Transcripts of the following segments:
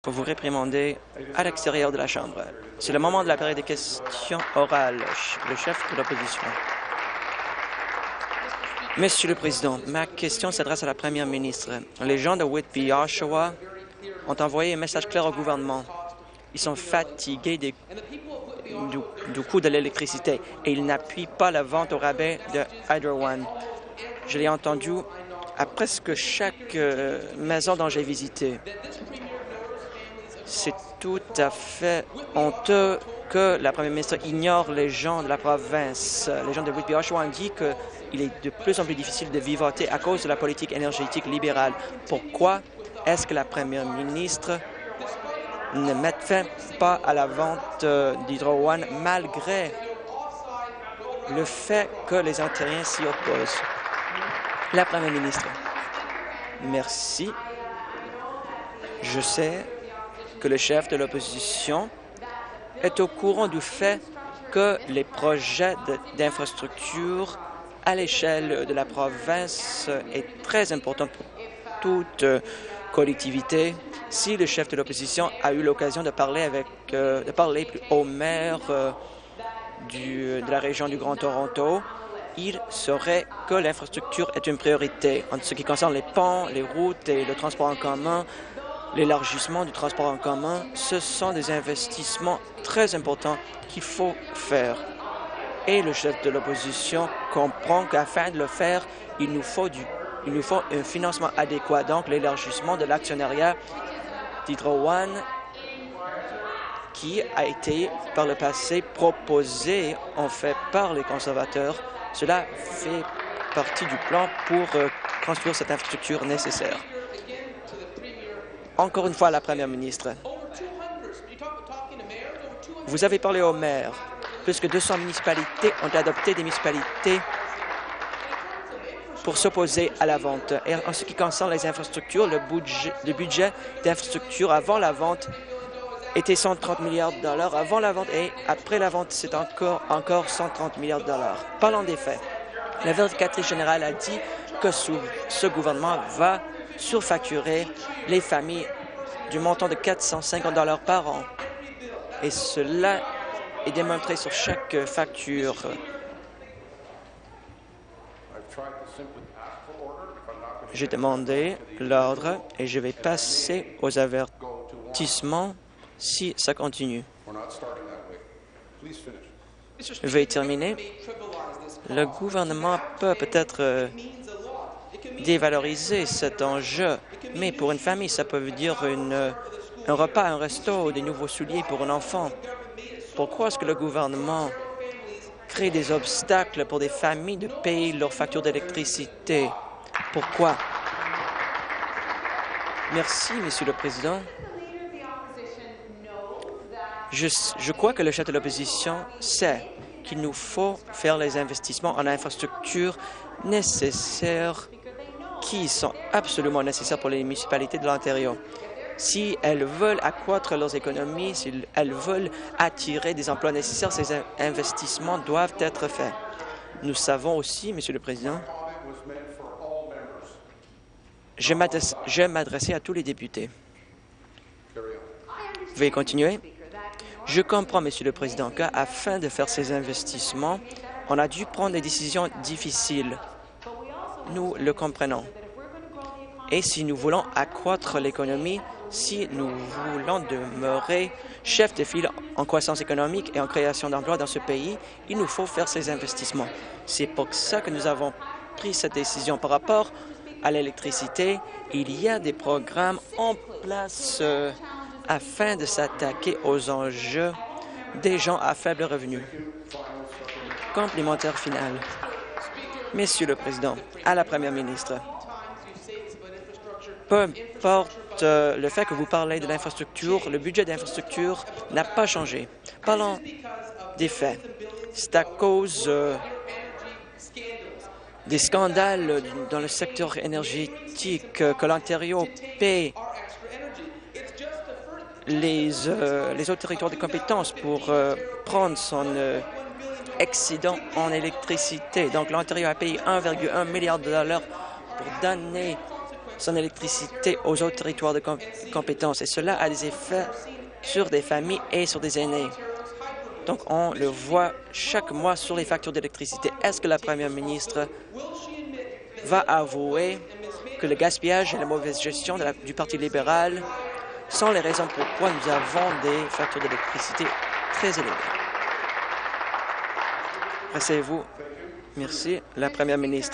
Pour vous réprimander à l'extérieur de la Chambre. C'est le moment de la période des questions orales. Le chef de l'opposition. Monsieur le Président, ma question s'adresse à la Première ministre. Les gens de Whitby, Oshawa, ont envoyé un message clair au gouvernement. Ils sont fatigués du coût de l'électricité et ils n'appuient pas la vente au rabais de Hydro One. Je l'ai entendu à presque chaque maison dont j'ai visité. C'est tout à fait honteux que la Première ministre ignore les gens de la province. Les gens de Whitby Oshawa ont dit qu'il est de plus en plus difficile de vivoter à cause de la politique énergétique libérale. Pourquoi est-ce que la Première ministre ne met fin pas à la vente d'Hydro One malgré le fait que les Ontariens s'y opposent? La Première ministre. Merci. Je sais que le chef de l'opposition est au courant du fait que les projets d'infrastructure à l'échelle de la province est très important pour toute collectivité. Si le chef de l'opposition a eu l'occasion de parler au maire de la région du Grand Toronto, il saurait que l'infrastructure est une priorité. En ce qui concerne les ponts, les routes et le transport en commun, l'élargissement du transport en commun, ce sont des investissements très importants qu'il faut faire. Et le chef de l'opposition comprend qu'afin de le faire, il nous faut un financement adéquat. Donc, l'élargissement de l'actionnariat d'Hydro One, qui a été par le passé proposé, en fait, par les conservateurs, cela fait partie du plan pour construire cette infrastructure nécessaire. Encore une fois, la Première ministre. Vous avez parlé aux maires. Plus que 200 municipalités ont adopté des municipalités pour s'opposer à la vente. Et en ce qui concerne les infrastructures, le budget d'infrastructure avant la vente était 130 milliards de dollars avant la vente et après la vente, c'est encore 130 milliards de dollars. Parlons des faits. La vérificatrice générale a dit que ce gouvernement va surfacturer les familles du montant de 450 dollars par an. Et cela est démontré sur chaque facture. J'ai demandé l'ordre et je vais passer aux avertissements si ça continue. Je vais terminer. Le gouvernement peut peut-être dévaloriser cet enjeu, mais pour une famille, ça peut dire un repas, un resto, des nouveaux souliers pour un enfant. Pourquoi est-ce que le gouvernement crée des obstacles pour des familles de payer leurs factures d'électricité? Pourquoi? Merci, Monsieur le Président. Je crois que le chef de l'opposition sait qu'il nous faut faire les investissements en infrastructures nécessaires qui sont absolument nécessaires pour les municipalités de l'Ontario. Si elles veulent accroître leurs économies, si elles veulent attirer des emplois nécessaires, ces investissements doivent être faits. Nous savons aussi, Monsieur le Président, je m'adresser à tous les députés. Veuillez continuer. Je comprends, Monsieur le Président, qu'afin de faire ces investissements, on a dû prendre des décisions difficiles. Nous le comprenons. Et si nous voulons accroître l'économie, si nous voulons demeurer chef de file en croissance économique et en création d'emplois dans ce pays, il nous faut faire ces investissements. C'est pour ça que nous avons pris cette décision. Par rapport à l'électricité, il y a des programmes en place afin de s'attaquer aux enjeux des gens à faible revenu. Complémentaire final. Monsieur le Président, à la Première ministre, peu importe le fait que vous parlez de l'infrastructure, le budget d'infrastructure n'a pas changé. Parlons des faits. C'est à cause des scandales dans le secteur énergétique que l'Ontario paie les autres territoires de compétences pour prendre son excédent en électricité. Donc, l'Ontario a payé 1,1 milliard de dollars pour donner son électricité aux autres territoires de compétence. Et cela a des effets sur des familles et sur des aînés. Donc, on le voit chaque mois sur les factures d'électricité. Est-ce que la première ministre va avouer que le gaspillage et la mauvaise gestion du Parti libéral sont les raisons pourquoi nous avons des factures d'électricité très élevées? Asseyez-vous. Merci. La première ministre.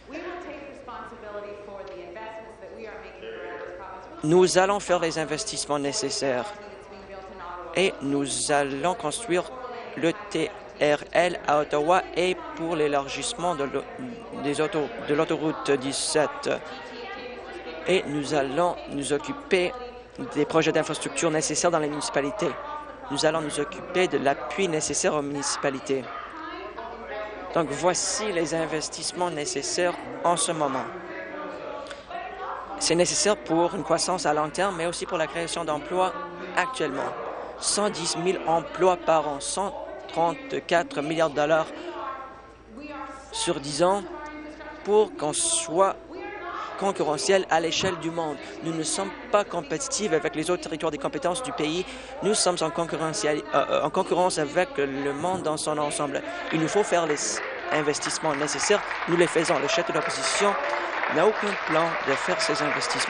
Nous allons faire les investissements nécessaires et nous allons construire le TRL à Ottawa et pour l'élargissement de l'autoroute 17. Et nous allons nous occuper des projets d'infrastructure nécessaires dans les municipalités. Nous allons nous occuper de l'appui nécessaire aux municipalités. Donc, voici les investissements nécessaires en ce moment. C'est nécessaire pour une croissance à long terme, mais aussi pour la création d'emplois actuellement. 110 000 emplois par an, 134 milliards de dollars sur 10 ans pour qu'on soit concurrentiel à l'échelle du monde. Nous ne sommes pas compétitifs avec les autres territoires des compétences du pays. Nous sommes en concurrence avec le monde dans son ensemble. Il nous faut faire les investissements nécessaires. Nous les faisons. Le chef de l'opposition n'a aucun plan de faire ces investissements.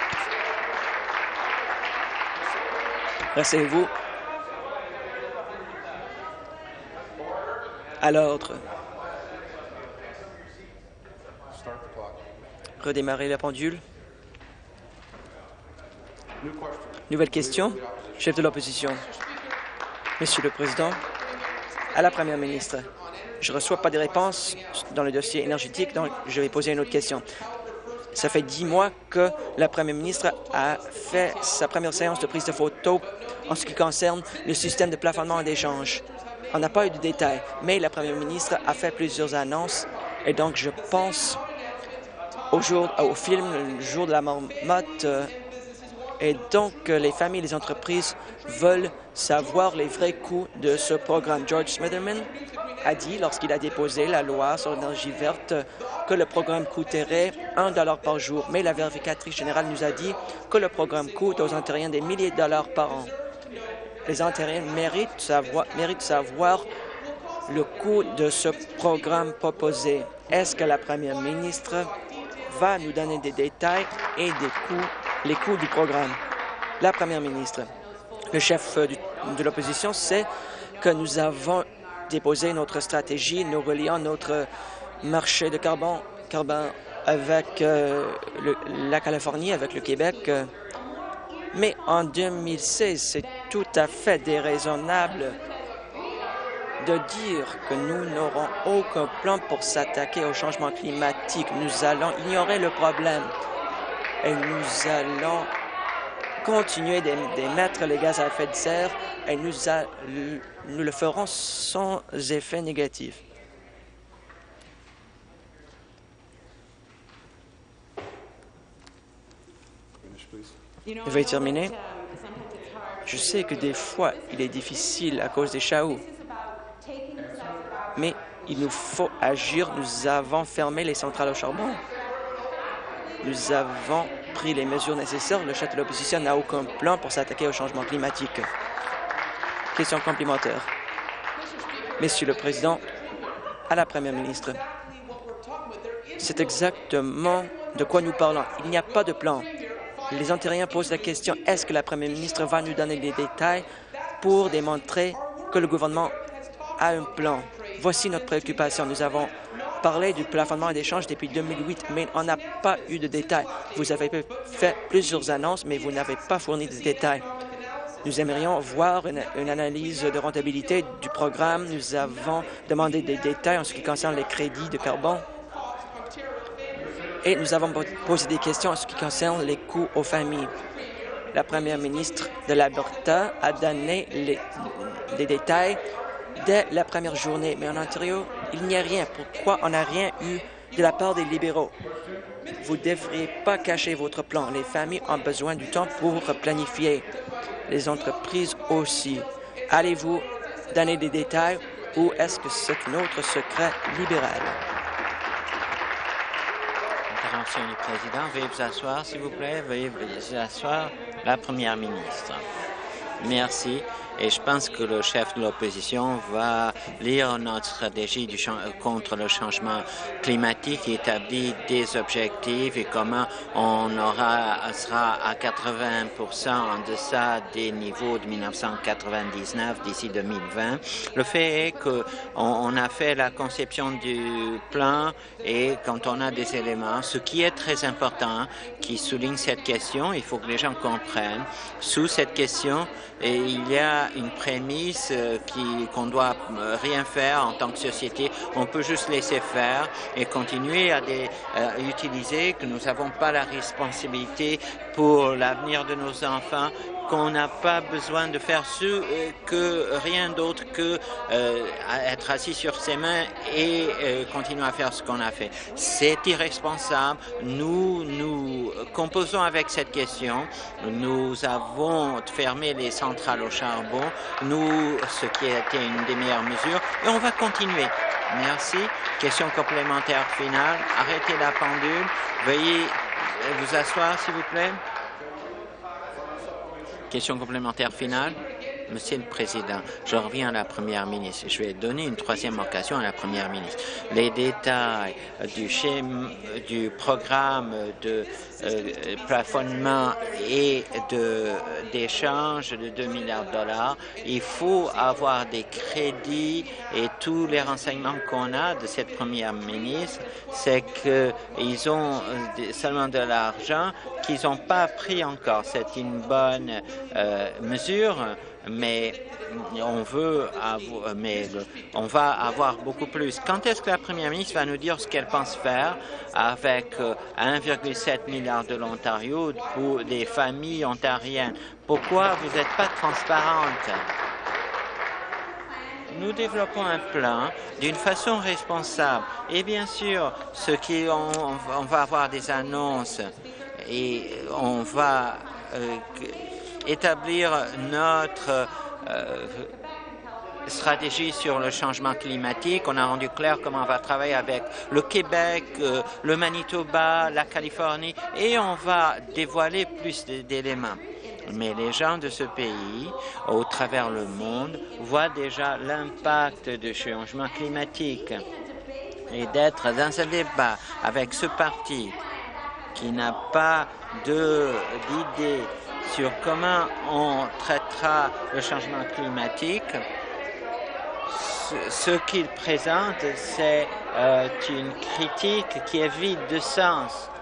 Asseyez-vous. À l'ordre. Redémarrer la pendule. Nouvelle question. Chef de l'opposition. Monsieur le Président, à la Première ministre, je ne reçois pas de réponse dans le dossier énergétique, donc je vais poser une autre question. Ça fait 10 mois que la Première ministre a fait sa première séance de prise de photo en ce qui concerne le système de plafonnement et d'échange. On n'a pas eu de détails, mais la Première ministre a fait plusieurs annonces et donc je pense au film Le jour de la marmotte. Et donc, les familles et les entreprises veulent savoir les vrais coûts de ce programme. George Smitherman a dit, lorsqu'il a déposé la loi sur l'énergie verte, que le programme coûterait $1 par jour. Mais la vérificatrice générale nous a dit que le programme coûte aux Ontariens des milliers de dollars par an. Les Ontariens méritent de savoir le coût de ce programme proposé. Est-ce que la Première ministre va nous donner des détails et les coûts du programme? La Première ministre, le chef de l'opposition sait que nous avons déposé notre stratégie, nous relions notre marché de carbone avec la Californie, avec le Québec. Mais en 2016, c'est tout à fait déraisonnable de dire que nous n'aurons aucun plan pour s'attaquer au changement climatique. Nous allons ignorer le problème et nous allons continuer d'émettre les gaz à effet de serre et nous le ferons sans effet négatif. Je vais terminer. Je sais que des fois, il est difficile à cause des chaos, mais il nous faut agir. Nous avons fermé les centrales au charbon. Nous avons pris les mesures nécessaires. Le chef de l'opposition n'a aucun plan pour s'attaquer au changement climatique. Question complémentaire. Monsieur le Président, à la Première ministre, c'est exactement de quoi nous parlons. Il n'y a pas de plan. Les Ontariens posent la question, est-ce que la Première ministre va nous donner des détails pour démontrer que le gouvernement a un plan? Voici notre préoccupation. Nous avons parlé du plafonnement d'échange depuis 2008, mais on n'a pas eu de détails. Vous avez fait plusieurs annonces, mais vous n'avez pas fourni de détails. Nous aimerions voir une analyse de rentabilité du programme. Nous avons demandé des détails en ce qui concerne les crédits de carbone. Et nous avons posé des questions en ce qui concerne les coûts aux familles. La Première ministre de l'Alberta a donné les détails dès la première journée. Mais en Ontario, il n'y a rien. Pourquoi on n'a rien eu de la part des libéraux? Vous ne devriez pas cacher votre plan. Les familles ont besoin du temps pour planifier. Les entreprises aussi. Allez-vous donner des détails ou est-ce que c'est un autre secret libéral? Interjection du président. Veuillez vous asseoir, s'il vous plaît. Veuillez vous asseoir. La première ministre. Merci. Et je pense que le chef de l'opposition va lire notre stratégie contre le changement climatique, établir des objectifs et comment on sera à 80% en deçà des niveaux de 1999 d'ici 2020. Le fait est qu'on a fait la conception du plan et quand on a des éléments, ce qui est très important, qui souligne cette question, il faut que les gens comprennent, sous cette question, et il y a une prémisse qu'on ne doit rien faire en tant que société. On peut juste laisser faire et continuer à utiliser que nous n'avons pas la responsabilité pour l'avenir de nos enfants, qu'on n'a pas besoin de faire rien d'autre que être assis sur ses mains et continuer à faire ce qu'on a fait. C'est irresponsable. Nous composons avec cette question. Nous avons fermé les centrales au charbon, ce qui a été une des meilleures mesures, et on va continuer. Merci. Question complémentaire finale. Arrêtez la pendule. Veuillez vous asseoir, s'il vous plaît. Question complémentaire finale. Monsieur le Président, je reviens à la Première ministre. Je vais donner une troisième occasion à la Première ministre. Les détails du programme de plafonnement et d'échange de 2 milliards de dollars, il faut avoir des crédits et tous les renseignements qu'on a de cette Première ministre, c'est qu'ils ont seulement de l'argent qu'ils n'ont pas pris encore. C'est une bonne mesure. Mais on va avoir beaucoup plus. Quand est-ce que la Première ministre va nous dire ce qu'elle pense faire avec 1,7 milliard de l'Ontario pour des familles ontariennes? Pourquoi vous n'êtes pas transparente? Nous développons un plan d'une façon responsable. Et bien sûr, on va avoir des annonces et on va établir notre stratégie sur le changement climatique. On a rendu clair comment on va travailler avec le Québec, le Manitoba, la Californie, et on va dévoiler plus d'éléments. Mais les gens de ce pays, au travers le monde, voient déjà l'impact du changement climatique. Et d'être dans un débat avec ce parti qui n'a pas d'idée sur comment on traitera le changement climatique, ce qu'il présente, c'est une critique qui est vide de sens.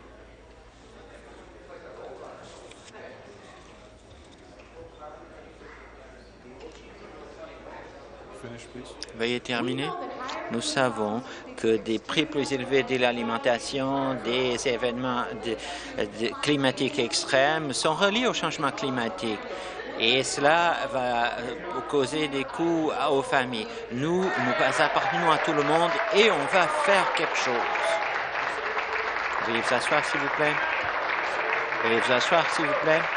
Veuillez terminer. Nous savons que des prix plus élevés de l'alimentation, des événements climatiques extrêmes sont reliés au changement climatique. Et cela va causer des coûts aux familles. Nous appartenons à tout le monde et on va faire quelque chose. Veuillez vous asseoir, s'il vous plaît. Veuillez vous asseoir, s'il vous plaît.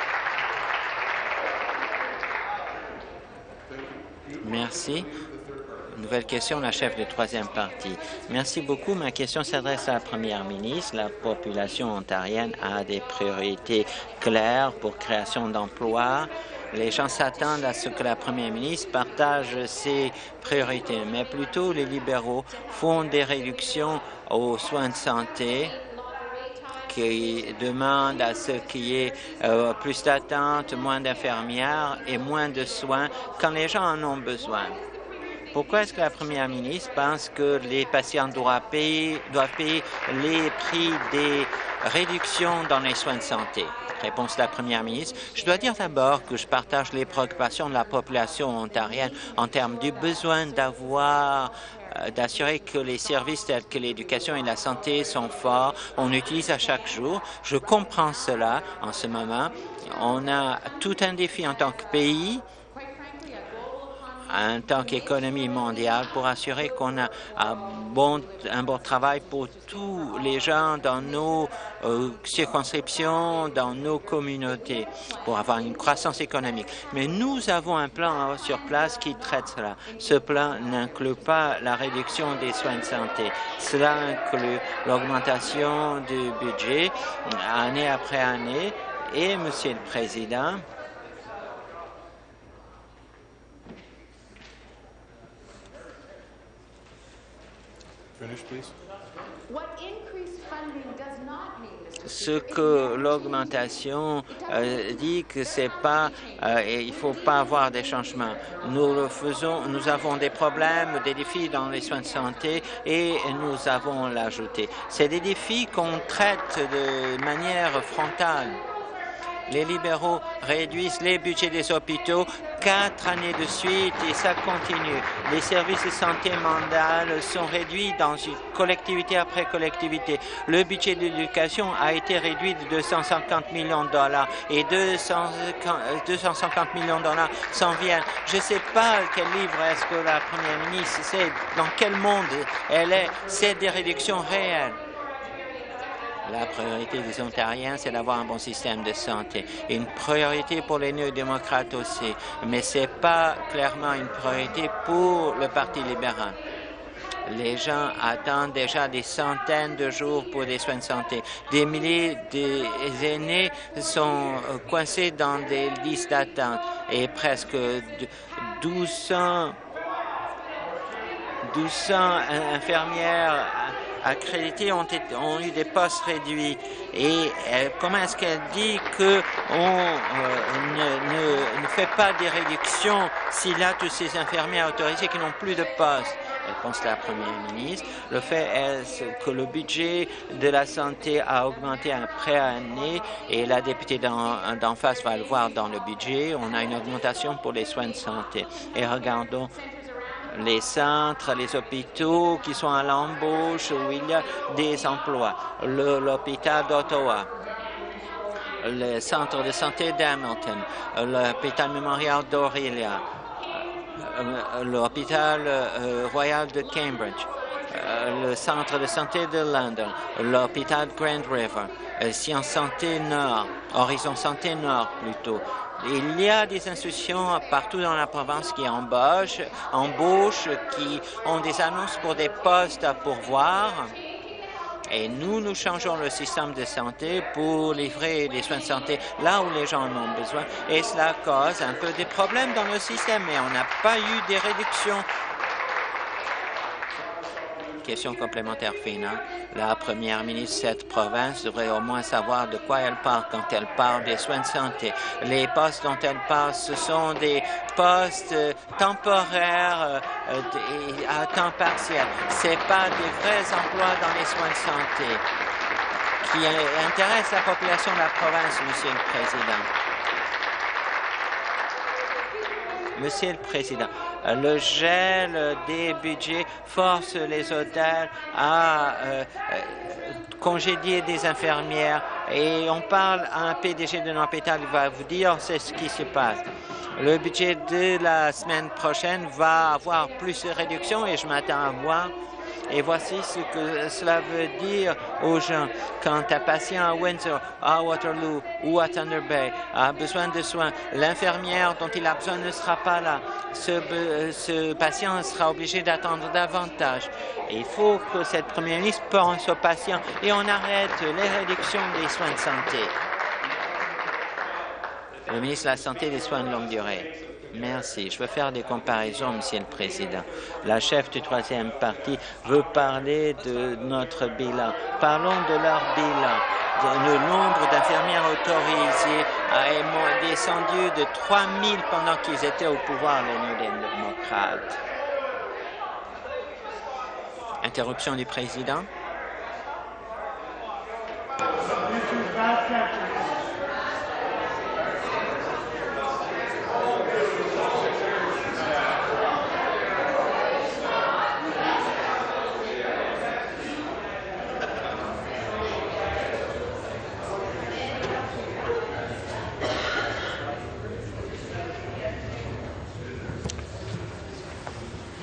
Merci. Nouvelle question, la chef de troisième partie. Merci beaucoup. Ma question s'adresse à la Première ministre. La population ontarienne a des priorités claires pour création d'emplois. Les gens s'attendent à ce que la Première ministre partage ses priorités, mais plutôt les libéraux font des réductions aux soins de santé qui demandent à ce qu'il y ait plus d'attentes, moins d'infirmières et moins de soins quand les gens en ont besoin. Pourquoi est-ce que la Première ministre pense que les patients doivent payer les prix des réductions dans les soins de santé? Réponse de la Première ministre. Je dois dire d'abord que je partage les préoccupations de la population ontarienne en termes du besoin d'assurer que les services tels que l'éducation et la santé sont forts. On utilise à chaque jour. Je comprends cela en ce moment. On a tout un défi en tant que pays en tant qu'économie mondiale pour assurer qu'on a un bon travail pour tous les gens dans nos circonscriptions, dans nos communautés, pour avoir une croissance économique. Mais nous avons un plan sur place qui traite cela. Ce plan n'inclut pas la réduction des soins de santé. Cela inclut l'augmentation du budget année après année. Et, Monsieur le Président, ce que l'augmentation dit que c'est pas, il faut pas avoir des changements. Nous le faisons, nous avons des problèmes, des défis dans les soins de santé et nous avons l'ajouté. C'est des défis qu'on traite de manière frontale. Les libéraux réduisent les budgets des hôpitaux 4 années de suite et ça continue. Les services de santé mentale sont réduits dans une collectivité après collectivité. Le budget de l'éducation a été réduit de 250 millions de dollars et 250 millions de dollars s'en viennent. Je ne sais pas quel livre est-ce que la première ministre sait, dans quel monde elle est. C'est des réductions réelles. La priorité des Ontariens, c'est d'avoir un bon système de santé. Une priorité pour les néo-démocrates aussi, mais ce n'est pas clairement une priorité pour le Parti libéral. Les gens attendent déjà des centaines de jours pour des soins de santé. Des milliers d'aînés sont coincés dans des listes d'attente et presque 1200 infirmières accrédités ont eu des postes réduits. Et comment est-ce qu'elle dit qu'on ne fait pas des réductions s'il a tous ces infirmières autorisées qui n'ont plus de postes? Réponse de la première ministre. Le fait est que le budget de la santé a augmenté après année et la députée d'en face va le voir dans le budget. On a une augmentation pour les soins de santé. Et regardons les centres, les hôpitaux qui sont à l'embauche où il y a des emplois. L'hôpital d'Ottawa, le centre de santé d'Hamilton, l'hôpital mémorial d'Orillia, l'hôpital royal de Cambridge, le centre de santé de London, l'hôpital Grand River, Sciences Santé Nord, Horizon Santé Nord plutôt. Il y a des institutions partout dans la province qui embauchent, qui ont des annonces pour des postes à pourvoir. Et nous changeons le système de santé pour livrer les soins de santé là où les gens en ont besoin. Et cela cause un peu des problèmes dans le système, mais on n'a pas eu des réductions. Question complémentaire finale. La première ministre de cette province devrait au moins savoir de quoi elle parle quand elle parle des soins de santé. Les postes dont elle parle, ce sont des postes temporaires à temps partiel. Ce n'est pas des vrais emplois dans les soins de santé qui intéressent la population de la province, Monsieur le Président. Monsieur le Président, le gel des budgets force les hôtels à congédier des infirmières et on parle à un PDG d'un hôpital, il va vous dire c'est ce qui se passe. Le budget de la semaine prochaine va avoir plus de réductions et je m'attends à voir. Et voici ce que cela veut dire aux gens. Quand un patient à Windsor, à Waterloo ou à Thunder Bay a besoin de soins, l'infirmière dont il a besoin ne sera pas là. Ce patient sera obligé d'attendre davantage. Et il faut que cette première ministre pense aux patients et on arrête les réductions des soins de santé. Le ministre de la Santé et des Soins de longue durée. Merci. Je veux faire des comparaisons, Monsieur le Président. La chef du troisième parti veut parler de notre bilan. Parlons de leur bilan. Le nombre d'infirmières autorisées a descendu de 3 000 pendant qu'ils étaient au pouvoir, les néo-démocrates. Interruption du Président.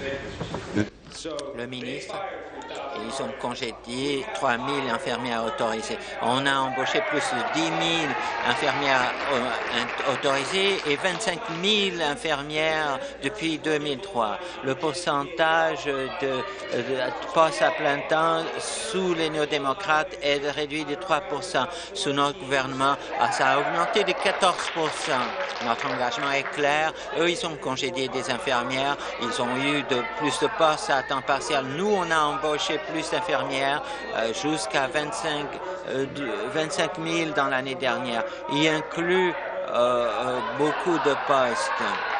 Le ministre, ils ont congédié 3 000 infirmières autorisées. On a embauché plus de 10 000 infirmières autorisées et 25 000 infirmières depuis 2003. Le pourcentage de postes à plein temps sous les néo-démocrates est réduit de 3 %. Sous notre gouvernement, ça a augmenté de 14 %. Notre engagement est clair. Eux, ils ont congédié des infirmières. Ils ont eu plus de postes à temps partiel. Nous, on a embauché plus d'infirmières, jusqu'à 25 000 dans l'année dernière. Il inclut beaucoup de postes.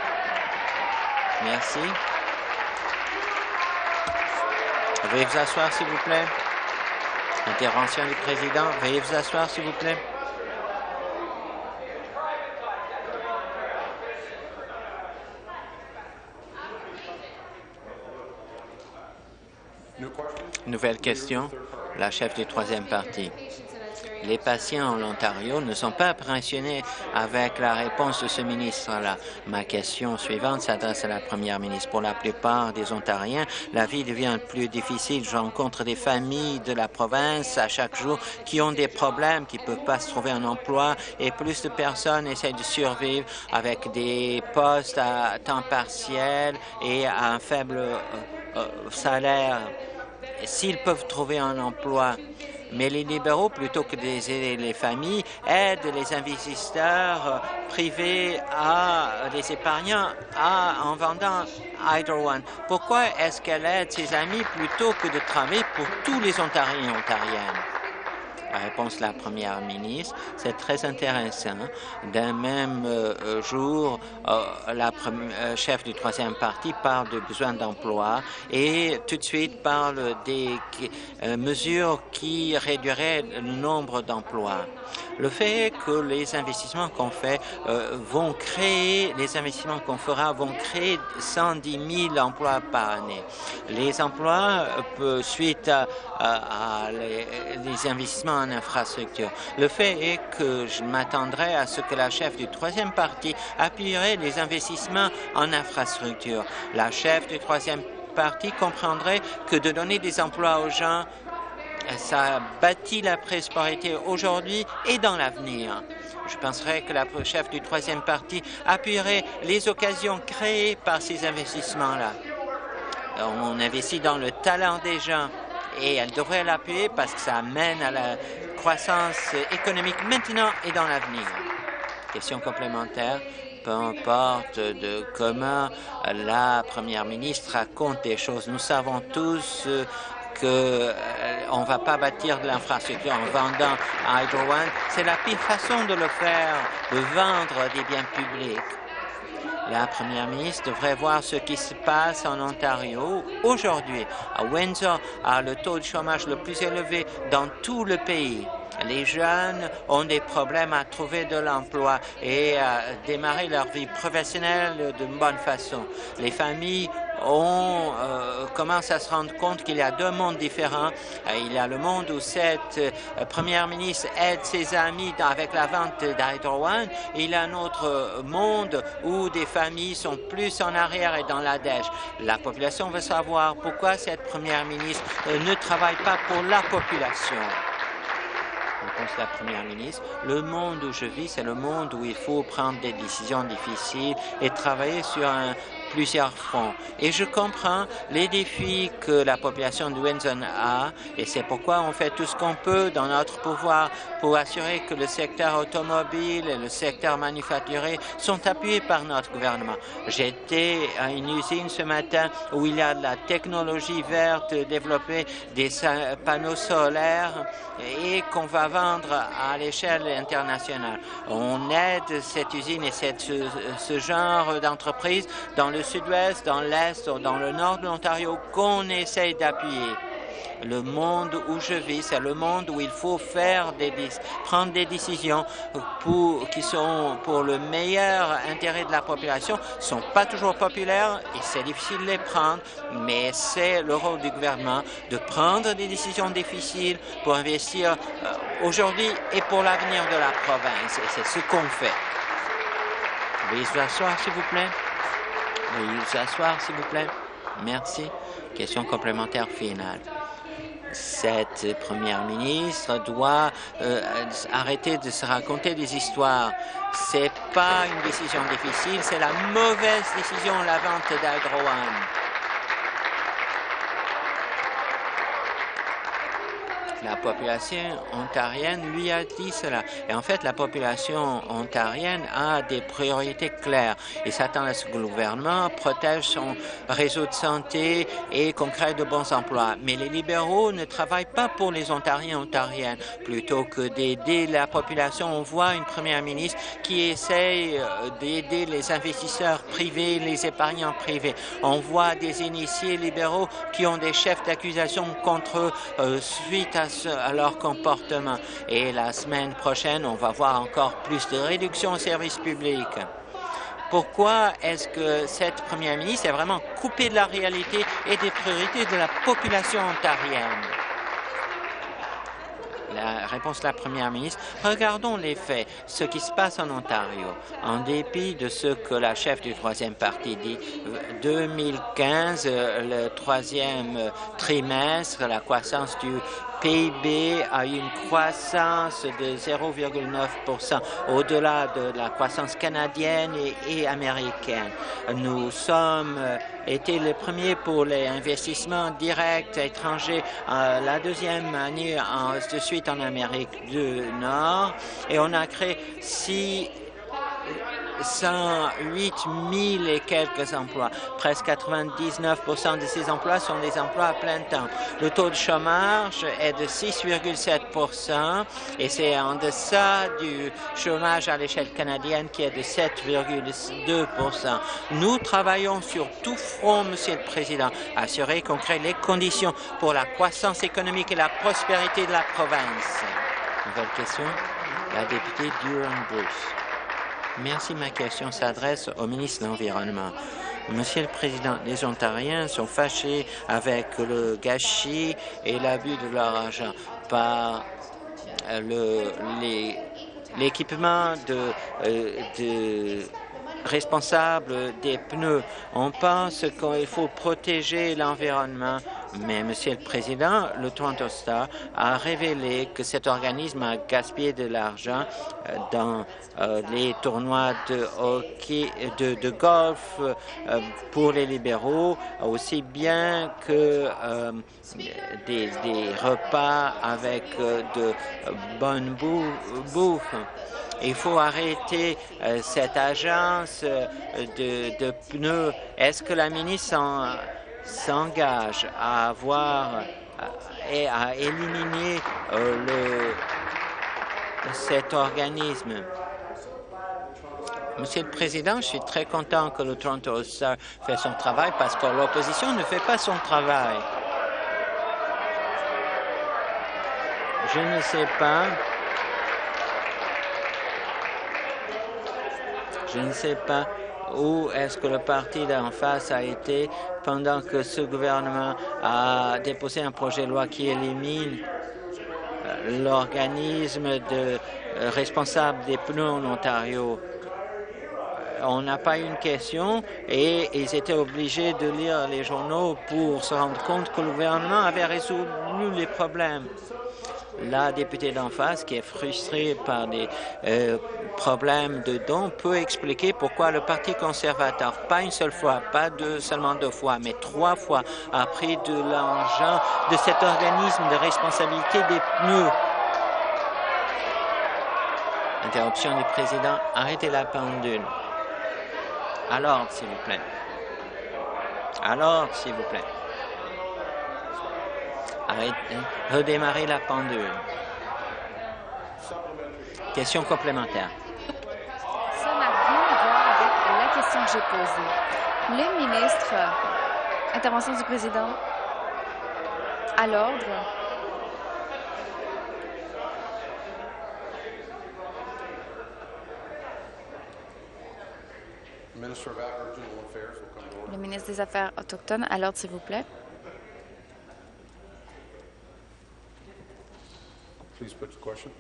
Merci. Veuillez vous asseoir, s'il vous plaît. Intervention du président. Veuillez vous asseoir, s'il vous plaît. Nouvelle question, la chef du troisième parti. Les patients en Ontario ne sont pas impressionnés avec la réponse de ce ministre-là. Ma question suivante s'adresse à la première ministre. Pour la plupart des Ontariens, la vie devient plus difficile. Je rencontre des familles de la province à chaque jour qui ont des problèmes, qui ne peuvent pas se trouver un emploi et plus de personnes essaient de survivre avec des postes à temps partiel et à un faible salaire. S'ils peuvent trouver un emploi. Mais les libéraux, plutôt que d'aider les familles, aident les investisseurs privés les épargnants en vendant Hydro One. Pourquoi est-ce qu'elle aide ses amis plutôt que de travailler pour tous les Ontariens et Ontariennes? La réponse de la première ministre, c'est très intéressant. D'un même jour, la chef du troisième parti parle de besoin d'emploi et tout de suite parle des mesures qui réduiraient le nombre d'emplois. Le fait que les investissements qu'on fait les investissements qu'on fera vont créer 110 000 emplois par année. Les emplois suite à les investissements en infrastructure. Le fait est que je m'attendrai à ce que la chef du troisième parti appuierait les investissements en infrastructure. La chef du troisième parti comprendrait que de donner des emplois aux gens, ça bâtit la prospérité aujourd'hui et dans l'avenir. Je penserais que la chef du troisième parti appuierait les occasions créées par ces investissements-là. On investit dans le talent des gens et elle devrait l'appuyer parce que ça amène à la croissance économique maintenant et dans l'avenir. Question complémentaire. Peu importe de comment la première ministre raconte des choses, nous savons tous qu'on ne va pas bâtir de l'infrastructure en vendant Hydro One. C'est la pire façon de le faire, de vendre des biens publics. La première ministre devrait voir ce qui se passe en Ontario aujourd'hui. À Windsor, a le taux de chômage le plus élevé dans tout le pays. Les jeunes ont des problèmes à trouver de l'emploi et à démarrer leur vie professionnelle d'une bonne façon. Les familles commencent à se rendre compte qu'il y a deux mondes différents. Il y a le monde où cette première ministre aide ses amis avec la vente d'Hydro One. Il y a un autre monde où des familles sont plus en arrière et dans la dèche. La population veut savoir pourquoi cette première ministre ne travaille pas pour la population. Réponse de la première ministre. Le monde où je vis, c'est le monde où il faut prendre des décisions difficiles et travailler sur plusieurs fronts. Et je comprends les défis que la population de Windsor a et c'est pourquoi on fait tout ce qu'on peut dans notre pouvoir pour assurer que le secteur automobile et le secteur manufacturier sont appuyés par notre gouvernement. J'étais à une usine ce matin où il y a de la technologie verte développée, des panneaux solaires et qu'on va vendre à l'échelle internationale. On aide cette usine et ce genre d'entreprise dans le sud-ouest, dans l'est, dans le nord de l'Ontario qu'on essaye d'appuyer. Le monde où je vis, c'est le monde où il faut prendre des décisions qui sont pour le meilleur intérêt de la population. Ils ne sont pas toujours populaires et c'est difficile de les prendre, mais c'est le rôle du gouvernement de prendre des décisions difficiles pour investir aujourd'hui et pour l'avenir de la province. Et c'est ce qu'on fait. Veuillez vous asseoir, s'il vous plaît. Veuillez vous asseoir, s'il vous plaît. Merci. Question complémentaire finale. Cette première ministre doit arrêter de se raconter des histoires. C'est pas une décision difficile, c'est la mauvaise décision, la vente d'Hydro One. La population ontarienne lui a dit cela. Et en fait, la population ontarienne a des priorités claires. Il s'attend à ce que le gouvernement protège son réseau de santé et qu'on crée de bons emplois. Mais les libéraux ne travaillent pas pour les Ontariens et Ontariennes. Plutôt que d'aider la population, on voit une première ministre qui essaye d'aider les investisseurs privés, les épargnants privés. On voit des initiés libéraux qui ont des chefs d'accusation contre eux suite à leur comportement. Et la semaine prochaine, on va voir encore plus de réduction aux services publics. Pourquoi est-ce que cette première ministre est vraiment coupée de la réalité et des priorités de la population ontarienne? La réponse de la première ministre, regardons les faits, ce qui se passe en Ontario. En dépit de ce que la chef du troisième parti dit, 2015, le troisième trimestre, la croissance du PIB a eu une croissance de 0,9 % au-delà de la croissance canadienne et américaine. Nous sommes été les premiers pour les investissements directs étrangers la deuxième année de suite en Amérique du Nord et on a créé 608 000 et quelques emplois. Presque 99 % de ces emplois sont des emplois à plein temps. Le taux de chômage est de 6,7 % et c'est en deçà du chômage à l'échelle canadienne qui est de 7,2 %. Nous travaillons sur tout front, Monsieur le Président, assurer qu'on crée les conditions pour la croissance économique et la prospérité de la province. Nouvelle question, la députée Durham-Bruce. Merci. Ma question s'adresse au ministre de l'Environnement. Monsieur le Président, les Ontariens sont fâchés avec le gâchis et l'abus de leur argent par l'équipement de responsable des pneus. On pense qu'il faut protéger l'environnement, mais, Monsieur le Président, le Toronto Star a révélé que cet organisme a gaspillé de l'argent dans les tournois de hockey, de golf pour les libéraux, aussi bien que des repas avec de bonne bouffe. Il faut arrêter cette agence de pneus. Est-ce que la ministre s'engage à avoir et à éliminer cet organisme? Monsieur le Président, je suis très content que le Toronto Star fait son travail parce que l'opposition ne fait pas son travail. Je ne sais pas. Je ne sais pas où est-ce que le parti d'en face a été pendant que ce gouvernement a déposé un projet de loi qui élimine l'organisme responsable des pneus en Ontario. On n'a pas eu une question et ils étaient obligés de lire les journaux pour se rendre compte que le gouvernement avait résolu les problèmes. La députée d'en face, qui est frustrée par des problèmes de dons, peut expliquer pourquoi le Parti conservateur, pas une seule fois, pas seulement 2 fois, mais 3 fois, a pris de l'argent de cet organisme de responsabilité des pneus. Interruption du président. Arrêtez la pendule. À l'ordre, s'il vous plaît. À l'ordre, s'il vous plaît. Arrêtez. Redémarrer la pendule. Question complémentaire. Ça n'a rien à voir avec la question que j'ai posée. Le ministre, intervention du président, à l'ordre. Le ministre des Affaires autochtones, à l'ordre, s'il vous plaît.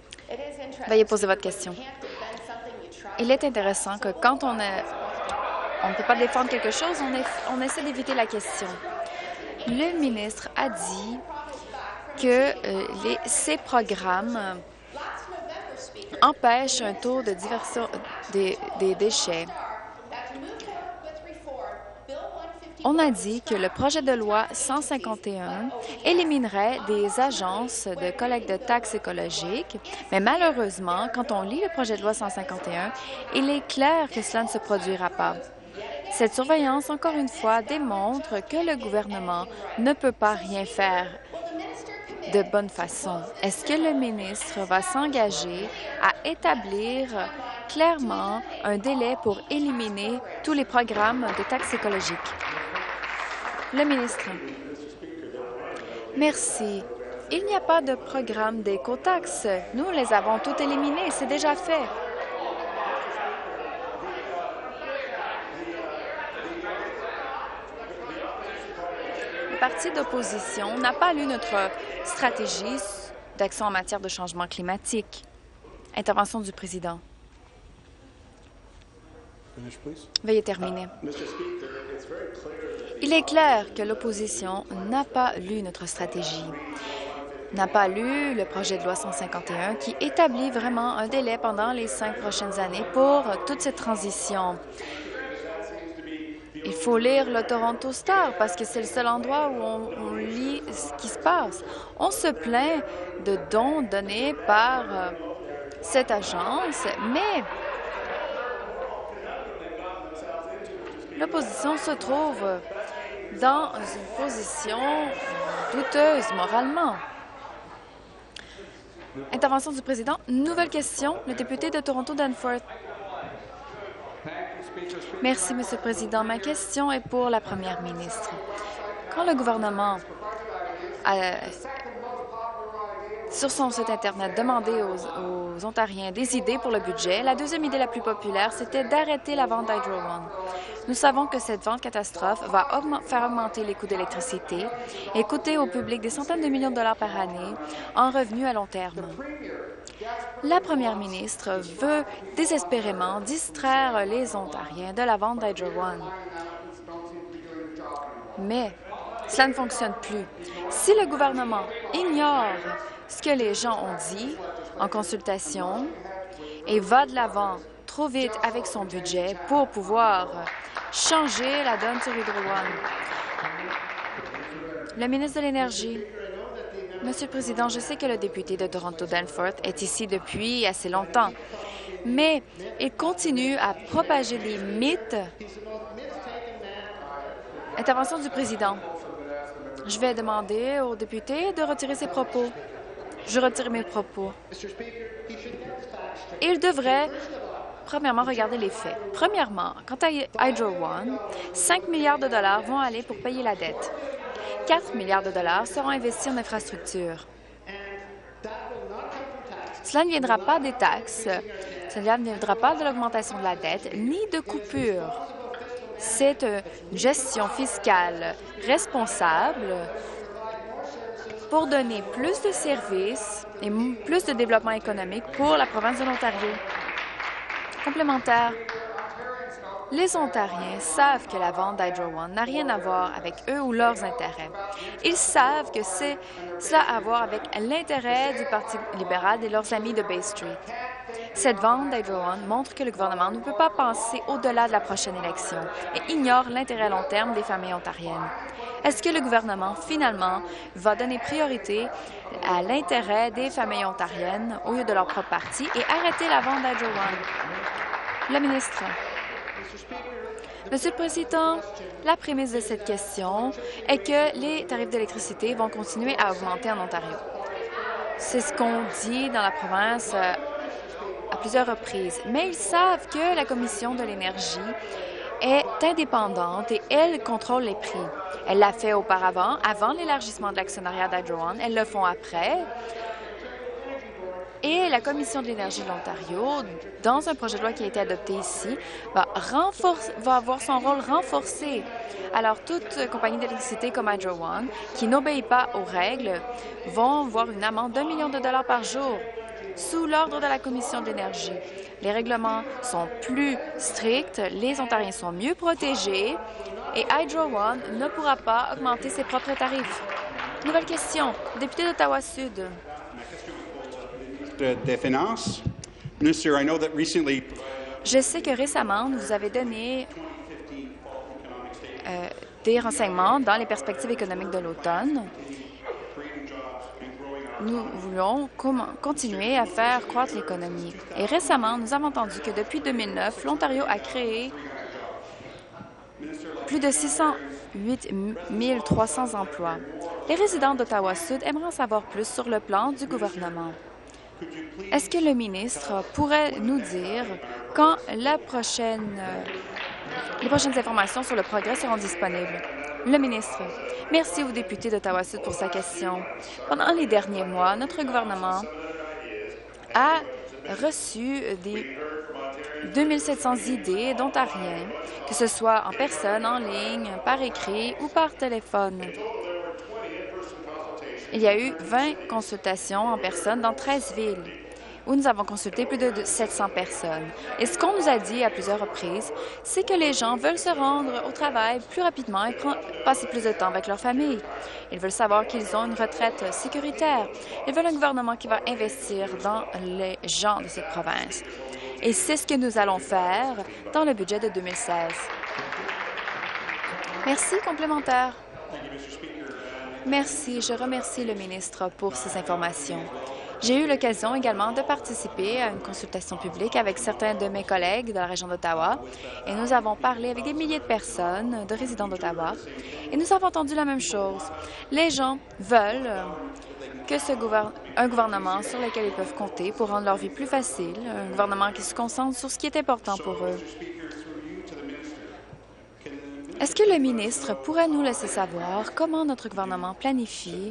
Veuillez poser votre question. Il est intéressant que quand on on ne peut pas défendre quelque chose, on essaie d'éviter la question. Le ministre a dit que ces programmes empêchent un taux de diversion des déchets. On a dit que le projet de loi 151 éliminerait des agences de collecte de taxes écologiques, mais malheureusement, quand on lit le projet de loi 151, il est clair que cela ne se produira pas. Cette surveillance, encore une fois, démontre que le gouvernement ne peut pas rien faire de bonne façon. Est-ce que le ministre va s'engager à établir clairement un délai pour éliminer tous les programmes de taxes écologiques? Le ministre. Merci. Il n'y a pas de programme d'écotaxes. Nous les avons toutes éliminées. C'est déjà fait. Le parti d'opposition n'a pas lu notre stratégie d'action en matière de changement climatique. Intervention du président. Veuillez terminer. Il est clair que l'opposition n'a pas lu notre stratégie, n'a pas lu le projet de loi 151 qui établit vraiment un délai pendant les 5 prochaines années pour toute cette transition. Il faut lire le Toronto Star parce que c'est le seul endroit où on lit ce qui se passe. On se plaint de dons donnés par cette agence, mais l'opposition se trouve dans une position douteuse moralement. Intervention du président. Nouvelle question. Le député de Toronto-Danforth. Merci, Monsieur le Président. Ma question est pour la première ministre. Quand le gouvernement sur son site Internet, demandé aux Ontariens des idées pour le budget, la deuxième idée la plus populaire, c'était d'arrêter la vente d'Hydro One. Nous savons que cette vente catastrophe va faire augmenter les coûts d'électricité et coûter au public des centaines de millions de dollars par année en revenus à long terme. La première ministre veut désespérément distraire les Ontariens de la vente d'Hydro One. Mais cela ne fonctionne plus. Si le gouvernement ignore ce que les gens ont dit en consultation et va de l'avant trop vite avec son budget pour pouvoir changer la donne sur Hydro One. Le ministre de l'Énergie. Monsieur le Président, je sais que le député de Toronto-Danforth est ici depuis assez longtemps, mais il continue à propager des mythes. Intervention du président. Je vais demander au député de retirer ses propos. Je retire mes propos. Il devrait, premièrement, regarder les faits. Premièrement, quant à Hydro One, 5 milliards de dollars vont aller pour payer la dette. 4 milliards de dollars seront investis en infrastructures. Cela ne viendra pas des taxes, cela ne viendra pas de l'augmentation de la dette, ni de coupures. C'est une gestion fiscale responsable pour donner plus de services et plus de développement économique pour la province de l'Ontario. Complémentaire. Les Ontariens savent que la vente d'Hydro One n'a rien à voir avec eux ou leurs intérêts. Ils savent que cela a à voir avec l'intérêt du Parti libéral et leurs amis de Bay Street. Cette vente d'Hydro One montre que le gouvernement ne peut pas penser au-delà de la prochaine élection et ignore l'intérêt à long terme des familles ontariennes. Est-ce que le gouvernement, finalement, va donner priorité à l'intérêt des familles ontariennes au lieu de leur propre parti et arrêter la vente d'Hydro One? Le ministre. Monsieur le Président, la prémisse de cette question est que les tarifs d'électricité vont continuer à augmenter en Ontario. C'est ce qu'on dit dans la province à plusieurs reprises. Mais ils savent que la Commission de l'énergie est indépendante et elle contrôle les prix. Elle l'a fait auparavant, avant l'élargissement de l'actionnariat d'Hydro One. Elles le font après. Et la Commission de l'énergie de l'Ontario, dans un projet de loi qui a été adopté ici, va avoir son rôle renforcé. Alors, toute compagnie d'électricité comme Hydro One, qui n'obéit pas aux règles, vont voir une amende d'1 million de dollars par jour. sous l'ordre de la Commission de l'énergie. Les règlements sont plus stricts, les Ontariens sont mieux protégés et Hydro One ne pourra pas augmenter ses propres tarifs. Nouvelle question. Député d'Ottawa-Sud. Des Finances. Minister, I know that recently Je sais que récemment, vous avez donné des renseignements dans les perspectives économiques de l'automne. Nous voulons continuer à faire croître l'économie. Et récemment, nous avons entendu que depuis 2009, l'Ontario a créé plus de 608 300 emplois. Les résidents d'Ottawa-Sud aimeraient en savoir plus sur le plan du gouvernement. Est-ce que le ministre pourrait nous dire quand les prochaines informations sur le progrès seront disponibles? Le ministre. Merci au député d'Ottawa-Sud pour sa question. Pendant les derniers mois, notre gouvernement a reçu des 2700 idées d'Ontariens, que ce soit en personne, en ligne, par écrit ou par téléphone. Il y a eu 20 consultations en personne dans 13 villes, où nous avons consulté plus de 700 personnes. Et ce qu'on nous a dit à plusieurs reprises, c'est que les gens veulent se rendre au travail plus rapidement et passer plus de temps avec leur famille. Ils veulent savoir qu'ils ont une retraite sécuritaire. Ils veulent un gouvernement qui va investir dans les gens de cette province. Et c'est ce que nous allons faire dans le budget de 2016. Merci. Complémentaire. Merci. Je remercie le ministre pour ces informations. J'ai eu l'occasion également de participer à une consultation publique avec certains de mes collègues de la région d'Ottawa et nous avons parlé avec des milliers de personnes, de résidents d'Ottawa, et nous avons entendu la même chose. Les gens veulent que un gouvernement sur lequel ils peuvent compter pour rendre leur vie plus facile, un gouvernement qui se concentre sur ce qui est important pour eux. Est-ce que le ministre pourrait nous laisser savoir comment notre gouvernement planifie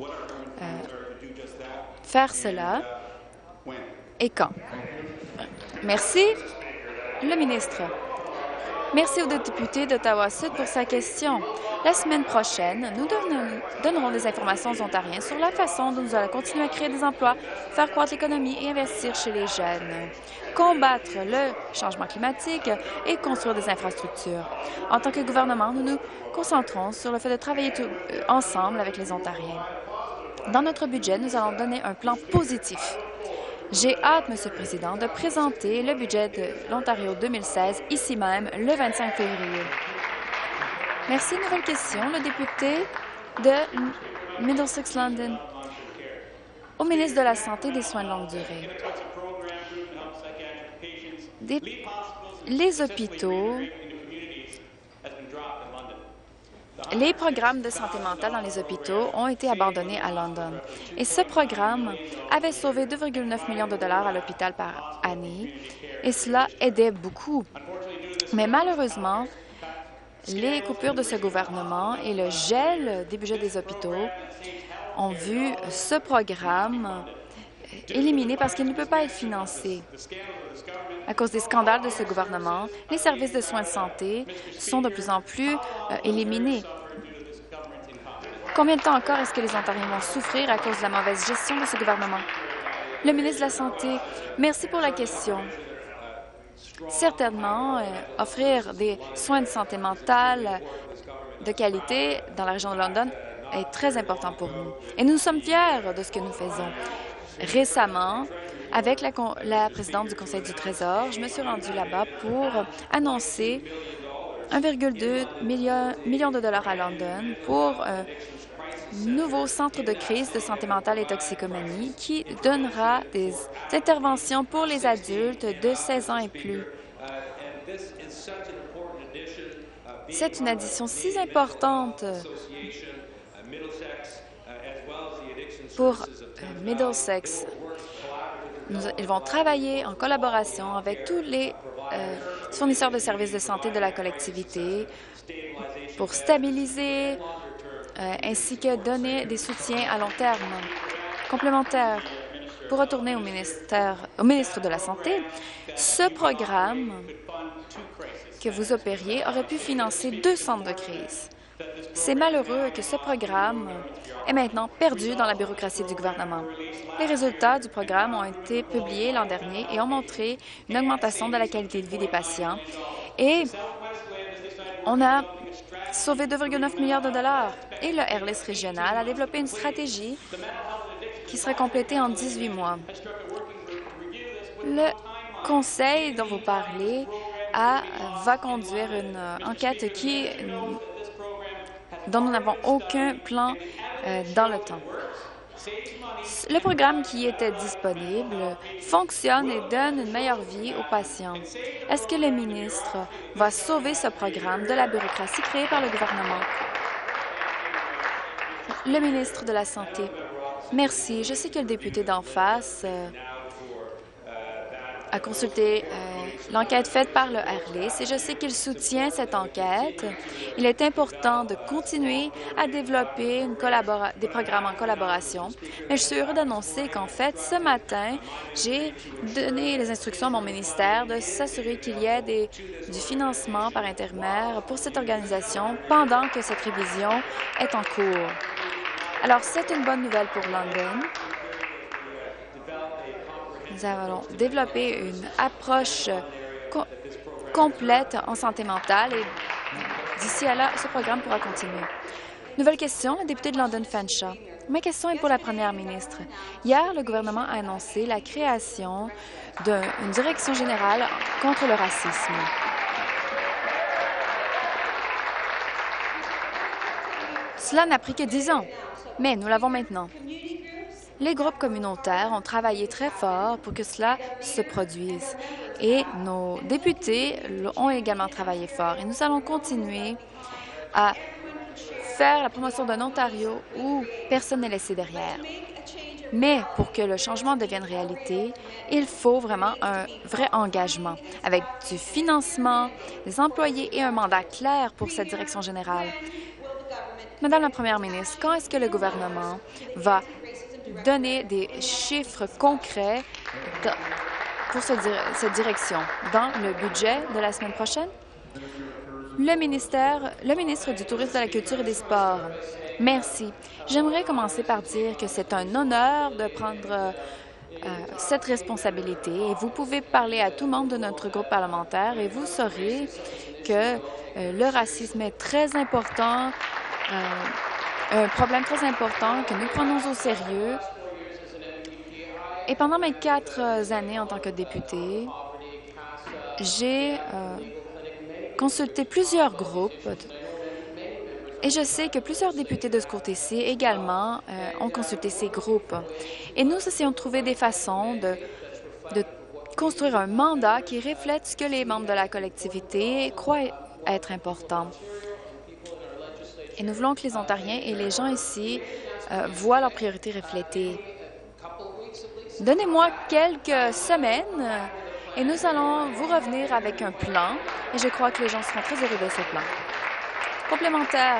faire cela et quand? Merci. Le ministre. Merci au député d'Ottawa-Sud pour sa question. La semaine prochaine, nous donnerons des informations aux Ontariens sur la façon dont nous allons continuer à créer des emplois, faire croître l'économie et investir chez les jeunes, combattre le changement climatique et construire des infrastructures. En tant que gouvernement, nous nous concentrons sur le fait de travailler ensemble avec les Ontariens. Dans notre budget, nous allons donner un plan positif. J'ai hâte, Monsieur le Président, de présenter le budget de l'Ontario 2016 ici même le 25 février. Merci. Nouvelle question. Le député de Middlesex London. Au ministre de la Santé et des Soins de longue durée. Les hôpitaux... Les programmes de santé mentale dans les hôpitaux ont été abandonnés à London. Et ce programme avait sauvé 2,9 millions de dollars à l'hôpital par année, et cela aidait beaucoup. Mais malheureusement, les coupures de ce gouvernement et le gel des budgets des hôpitaux ont vu ce programme éliminé parce qu'il ne peut pas être financé. À cause des scandales de ce gouvernement, les services de soins de santé sont de plus en plus éliminés. Combien de temps encore est-ce que les Ontariens vont souffrir à cause de la mauvaise gestion de ce gouvernement? Le ministre de la Santé, merci pour la question. Certainement, offrir des soins de santé mentale de qualité dans la région de London est très important pour nous. Et nous sommes fiers de ce que nous faisons. Récemment, avec la présidente du Conseil du Trésor, je me suis rendue là-bas pour annoncer 1,2 million de dollars à London pour un nouveau centre de crise de santé mentale et toxicomanie qui donnera des interventions pour les adultes de 16 ans et plus. C'est une addition si importante pour Middlesex. Ils vont travailler en collaboration avec tous les fournisseurs de services de santé de la collectivité pour stabiliser ainsi que donner des soutiens à long terme. Complémentaire, pour retourner au ministre de la Santé, ce programme que vous opériez aurait pu financer 2 centres de crise C'est malheureux que ce programme est maintenant perdu dans la bureaucratie du gouvernement. Les résultats du programme ont été publiés l'an dernier et ont montré une augmentation de la qualité de vie des patients et on a sauvé 2,9 milliards de dollars. Et le Airlist régional a développé une stratégie qui sera complétée en 18 mois. Le conseil dont vous parlez va conduire une enquête dont nous n'avons aucun plan dans le temps. Le programme qui était disponible fonctionne et donne une meilleure vie aux patients. Est-ce que le ministre va sauver ce programme de la bureaucratie créée par le gouvernement? Le ministre de la Santé. Merci. Je sais que le député d'en face a consulté l'enquête faite par le Airlist et je sais qu'il soutient cette enquête. Il est important de continuer à développer des programmes en collaboration. Mais je suis heureux d'annoncer qu'en fait, ce matin, j'ai donné les instructions à mon ministère de s'assurer qu'il y ait du financement par intermédiaire pour cette organisation pendant que cette révision est en cours. Alors, c'est une bonne nouvelle pour London. Nous allons développer une approche complète en santé mentale et d'ici à là, ce programme pourra continuer. Nouvelle question, le député de London Fanshawe. Ma question est pour la première ministre. Hier, le gouvernement a annoncé la création d'une direction générale contre le racisme. Cela n'a pris que 10 ans, mais nous l'avons maintenant. Les groupes communautaires ont travaillé très fort pour que cela se produise et nos députés ont également travaillé fort. Et nous allons continuer à faire la promotion d'un Ontario où personne n'est laissé derrière. Mais pour que le changement devienne réalité, il faut vraiment un vrai engagement avec du financement, des employés et un mandat clair pour cette direction générale. Madame la Première ministre, quand est-ce que le gouvernement va donner des chiffres concrets pour cette direction dans le budget de la semaine prochaine? Le ministre du Tourisme, de la Culture et des Sports. Merci. J'aimerais commencer par dire que c'est un honneur de prendre cette responsabilité et vous pouvez parler à tout membre de notre groupe parlementaire et vous saurez que le racisme est très important, un problème très important que nous prenons au sérieux. Et pendant mes 4 années en tant que député, j'ai consulté plusieurs groupes et je sais que plusieurs députés de ce côté-ci également ont consulté ces groupes. Et nous essayons de trouver des façons de construire un mandat qui reflète ce que les membres de la collectivité croient être important. Et nous voulons que les Ontariens et les gens ici voient leurs priorités reflétées. Donnez-moi quelques semaines et nous allons vous revenir avec un plan et je crois que les gens seront très heureux de ce plan. Complémentaire.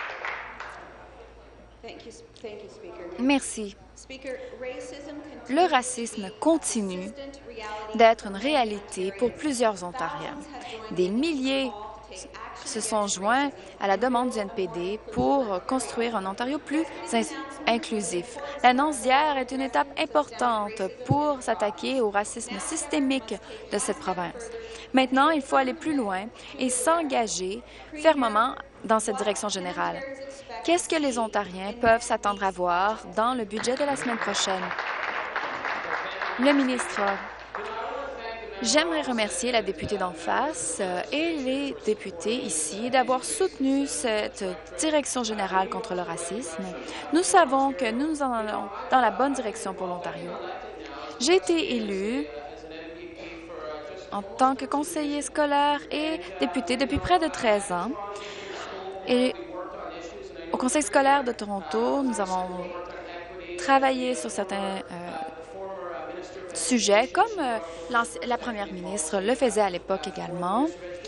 Merci. Le racisme continue d'être une réalité pour plusieurs Ontariens. Des milliers se sont joints à la demande du NPD pour construire un Ontario plus inclusif. L'annonce d'hier est une étape importante pour s'attaquer au racisme systémique de cette province. Maintenant, il faut aller plus loin et s'engager fermement dans cette direction générale. Qu'est-ce que les Ontariens peuvent s'attendre à voir dans le budget de la semaine prochaine? Le ministre. J'aimerais remercier la députée d'en face et les députés ici d'avoir soutenu cette direction générale contre le racisme. Nous savons que nous en allons dans la bonne direction pour l'Ontario. J'ai été élue en tant que conseiller scolaire et député depuis près de 13 ans. Et au Conseil scolaire de Toronto, nous avons travaillé sur certains sujets, comme la première ministre le faisait à l'époque également.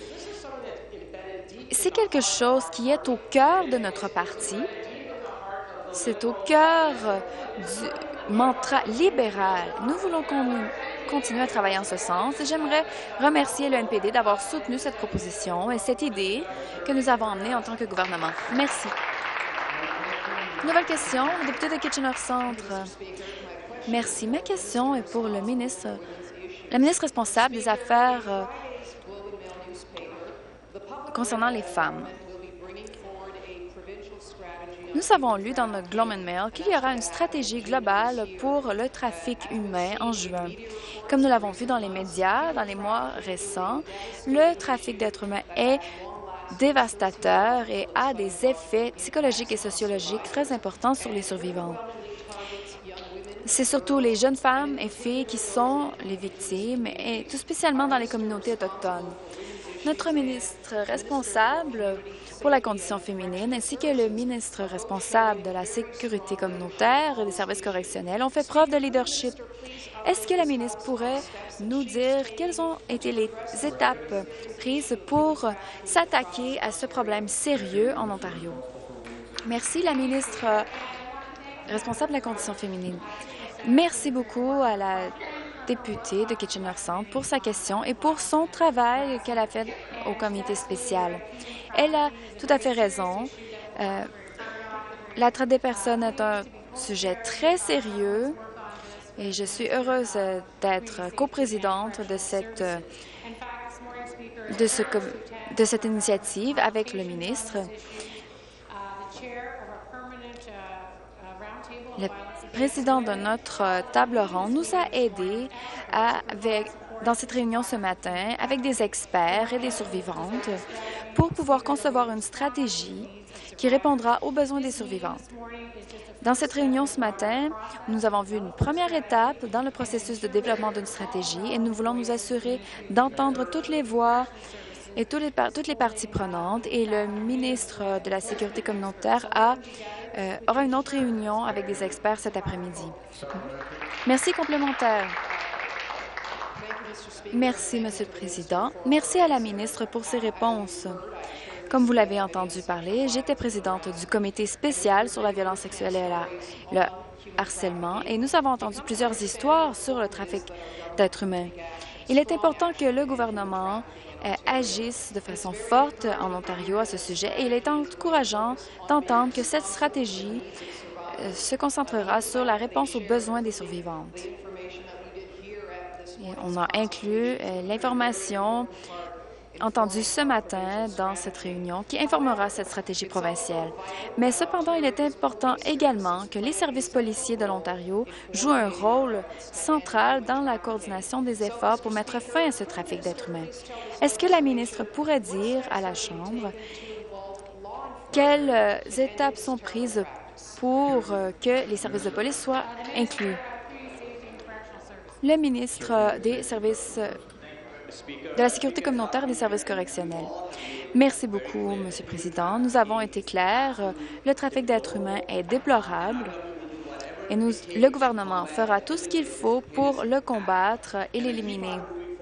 C'est quelque chose qui est au cœur de notre parti. C'est au cœur du mantra libéral. Nous voulons continuer à travailler en ce sens. J'aimerais remercier le NPD d'avoir soutenu cette proposition et cette idée que nous avons emmenée en tant que gouvernement. Merci. Nouvelle question, le député de Kitchener-Centre. Merci. Ma question est pour la ministre responsable des Affaires concernant les femmes. Nous avons lu dans notre Globe and Mail qu'il y aura une stratégie globale pour le trafic humain en juin. Comme nous l'avons vu dans les médias dans les mois récents, le trafic d'êtres humains est dévastateur et a des effets psychologiques et sociologiques très importants sur les survivants. C'est surtout les jeunes femmes et filles qui sont les victimes, et tout spécialement dans les communautés autochtones. Notre ministre responsable pour la condition féminine ainsi que le ministre responsable de la sécurité communautaire et des services correctionnels ont fait preuve de leadership. Est-ce que la ministre pourrait nous dire quelles ont été les étapes prises pour s'attaquer à ce problème sérieux en Ontario? Merci, la ministre responsable de la condition féminine. Merci beaucoup à la députée de Kitchener-Centre pour sa question et pour son travail qu'elle a fait au comité spécial. Elle a tout à fait raison. La traite des personnes est un sujet très sérieux et je suis heureuse d'être coprésidente de cette initiative avec le ministre. Le président de notre table ronde nous a aidés dans cette réunion ce matin avec des experts et des survivantes pour pouvoir concevoir une stratégie qui répondra aux besoins des survivantes. Dans cette réunion ce matin, nous avons vu une première étape dans le processus de développement d'une stratégie et nous voulons nous assurer d'entendre toutes les voix et toutes les parties prenantes. Et le ministre de la Sécurité communautaire aura une autre réunion avec des experts cet après-midi. Merci. Complémentaire. Merci, Monsieur le Président. Merci à la ministre pour ses réponses. Comme vous l'avez entendu parler, j'étais présidente du comité spécial sur la violence sexuelle et le harcèlement et nous avons entendu plusieurs histoires sur le trafic d'êtres humains. Il est important que le gouvernement agisse de façon forte en Ontario à ce sujet et il est encourageant d'entendre que cette stratégie se concentrera sur la réponse aux besoins des survivantes. Et on a inclus l'information entendue ce matin dans cette réunion qui informera cette stratégie provinciale. Mais cependant, il est important également que les services policiers de l'Ontario jouent un rôle central dans la coordination des efforts pour mettre fin à ce trafic d'êtres humains. Est-ce que la ministre pourrait dire à la Chambre quelles étapes sont prises pour que les services de police soient inclus? Le ministre des Services de la Sécurité communautaire et des services correctionnels. Merci beaucoup, Monsieur le Président. Nous avons été clairs. Le trafic d'êtres humains est déplorable et le gouvernement fera tout ce qu'il faut pour le combattre et l'éliminer.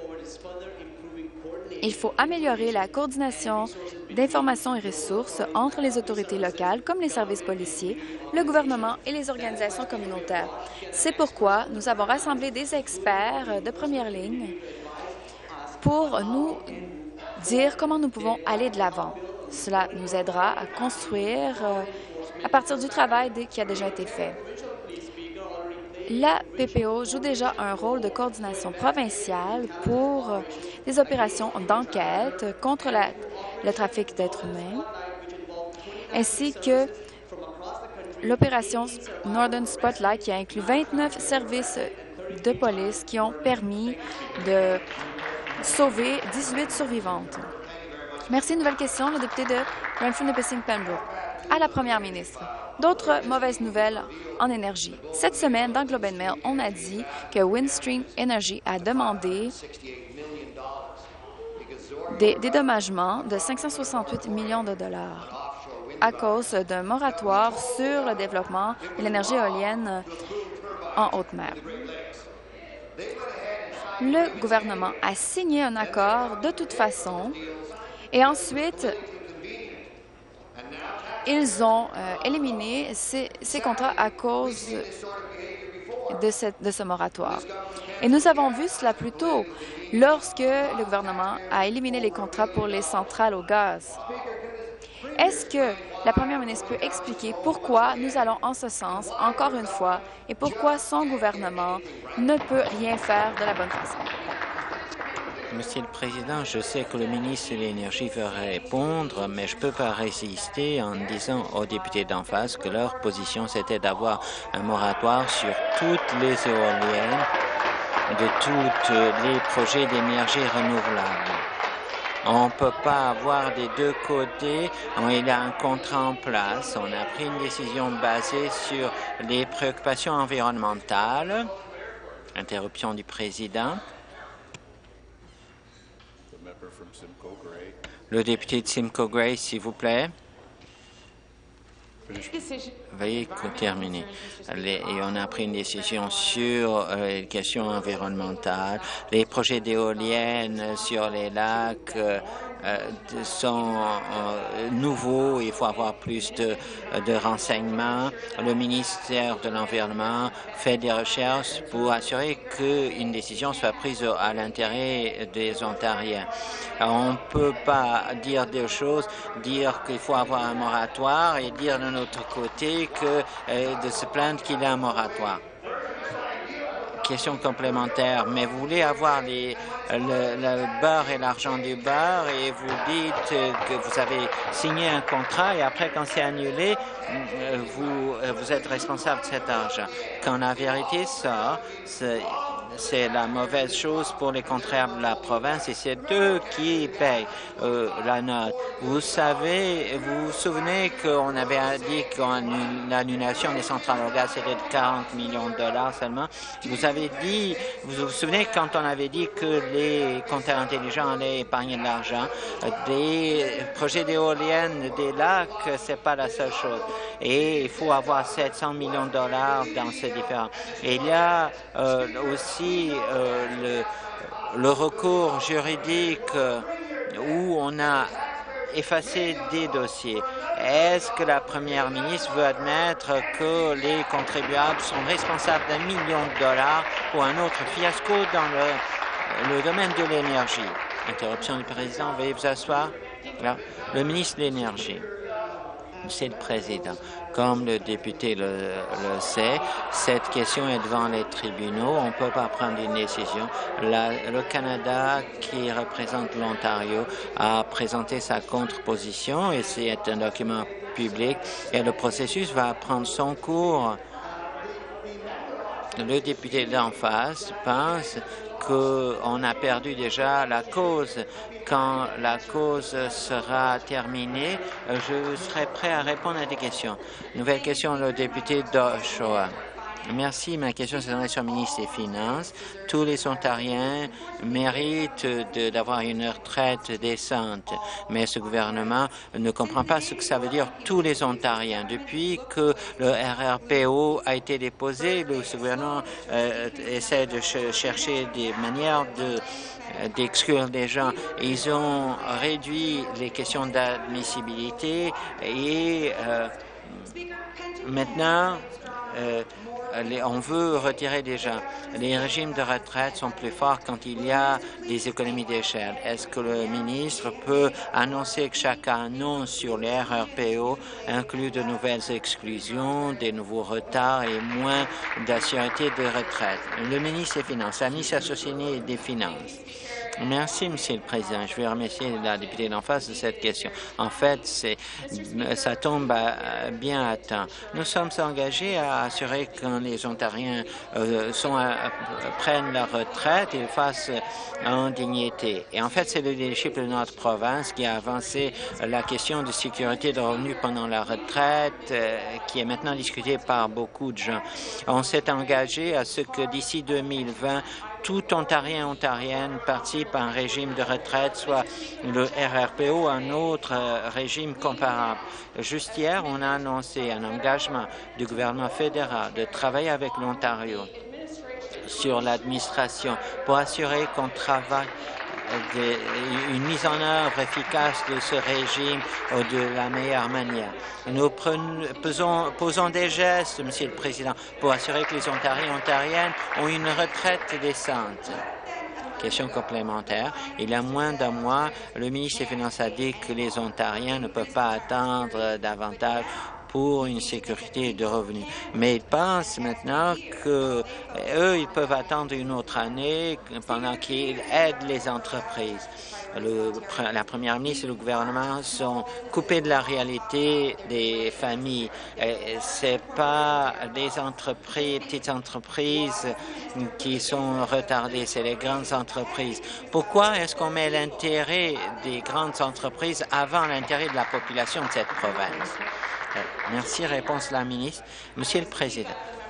Il faut améliorer la coordination d'informations et ressources entre les autorités locales, comme les services policiers, le gouvernement et les organisations communautaires. C'est pourquoi nous avons rassemblé des experts de première ligne pour nous dire comment nous pouvons aller de l'avant. Cela nous aidera à construire à partir du travail qui a déjà été fait. La PPO joue déjà un rôle de coordination provinciale pour des opérations d'enquête contre le trafic d'êtres humains, ainsi que l'opération Northern Spotlight qui a inclus 29 services de police qui ont permis de sauver 18 survivantes. Merci. Nouvelle question, le député de Brantford-Nipissing-Pembroke. À la première ministre. D'autres mauvaises nouvelles en énergie. Cette semaine, dans Globe and Mail, on a dit que Windstream Energy a demandé des dédommagements de 568 millions de dollars à cause d'un moratoire sur le développement de l'énergie éolienne en haute mer. Le gouvernement a signé un accord de toute façon et ensuite, ils ont éliminé ces contrats à cause de ce moratoire. Et nous avons vu cela plus tôt lorsque le gouvernement a éliminé les contrats pour les centrales au gaz. Est-ce que la première ministre peut expliquer pourquoi nous allons en ce sens, encore une fois, et pourquoi son gouvernement ne peut rien faire de la bonne façon? Monsieur le Président, je sais que le ministre de l'Énergie veut répondre, mais je ne peux pas résister en disant aux députés d'en face que leur position, c'était d'avoir un moratoire sur toutes les éoliennes de tous les projets d'énergie renouvelable. On ne peut pas avoir des deux côtés. Il y a un contrat en place. On a pris une décision basée sur les préoccupations environnementales. Interruption du Président. Le député de Simcoe Gray, s'il vous plaît. Veuillez terminer. Et on a pris une décision sur les questions environnementales. Les projets d'éoliennes sur les lacs sont nouveaux. Il faut avoir plus de renseignements. Le ministère de l'Environnement fait des recherches pour assurer qu'une décision soit prise à l'intérêt des Ontariens. Alors, on ne peut pas dire deux choses, dire qu'il faut avoir un moratoire et dire de notre côté de se plaindre qu'il y a un moratoire. Question complémentaire, mais vous voulez avoir le beurre et l'argent du beurre et vous dites que vous avez signé un contrat et après, quand c'est annulé, vous êtes responsable de cet argent. Quand la vérité sort, c'est la mauvaise chose pour les contribuables de la province et c'est eux qui payent la note. Vous vous souvenez qu'on avait dit que l'annulation des centrales au gaz c'était de 40 millions de dollars seulement. Vous vous souvenez quand on avait dit que les compteurs intelligents allaient épargner de l'argent. Des projets d'éoliennes, des lacs, c'est pas la seule chose. Et il faut avoir 700 millions de dollars dans ces différents. Et il y a aussi le recours juridique où on a effacé des dossiers. Est-ce que la première ministre veut admettre que les contribuables sont responsables d'1 million de dollars pour un autre fiasco dans le domaine de l'énergie? Interruption du président. Veuillez vous asseoir. Là. Le ministre de l'Énergie. Monsieur le Président, comme le député le sait, cette question est devant les tribunaux. On ne peut pas prendre une décision. Le Canada, qui représente l'Ontario, a présenté sa contre-position et c'est un document public et le processus va prendre son cours. Le député d'en face pense qu'on a perdu déjà la cause. Quand la cause sera terminée, je serai prêt à répondre à des questions. Nouvelle question, le député d'Oshawa. Merci. Ma question s'adresse au ministre des Finances. Tous les Ontariens méritent d'avoir une retraite décente, mais ce gouvernement ne comprend pas ce que ça veut dire tous les Ontariens. Depuis que le RRPO a été déposé, ce gouvernement essaie de chercher des manières d'exclure des gens. Ils ont réduit les questions d'admissibilité et maintenant, on veut retirer des gens. Les régimes de retraite sont plus forts quand il y a des économies d'échelle. Est-ce que le ministre peut annoncer que chaque annonce sur les RRPO inclut de nouvelles exclusions, des nouveaux retards et moins d'assurité de retraite? Le ministre des Finances, la ministre associée des Finances. Merci, Monsieur le Président. Je vais remercier la députée d'en face de cette question. En fait, ça tombe bien à temps. Nous sommes engagés à assurer que quand les Ontariens prennent leur retraite, ils le fassent en dignité. Et en fait, c'est le leadership de notre province qui a avancé la question de sécurité de revenus pendant la retraite, qui est maintenant discutée par beaucoup de gens. On s'est engagé à ce que d'ici 2020, tout Ontarien, Ontarienne participe à un régime de retraite, soit le RRPO, un autre régime comparable. Juste hier, on a annoncé un engagement du gouvernement fédéral de travailler avec l'Ontario sur l'administration pour assurer qu'on travaille une mise en œuvre efficace de ce régime de la meilleure manière. Nous posons des gestes, Monsieur le Président, pour assurer que les Ontariens et Ontariennes ont une retraite décente. Question complémentaire. Il y a moins d'un mois, le ministre des Finances a dit que les Ontariens ne peuvent pas attendre davantage pour une sécurité de revenus. Mais ils pensent maintenant qu'eux, ils peuvent attendre une autre année pendant qu'ils aident les entreprises. La première ministre et le gouvernement sont coupés de la réalité des familles. C'est pas des petites entreprises qui sont retardées, c'est les grandes entreprises. Pourquoi est-ce qu'on met l'intérêt des grandes entreprises avant l'intérêt de la population de cette province? Merci. Réponse de la ministre. Monsieur le Président,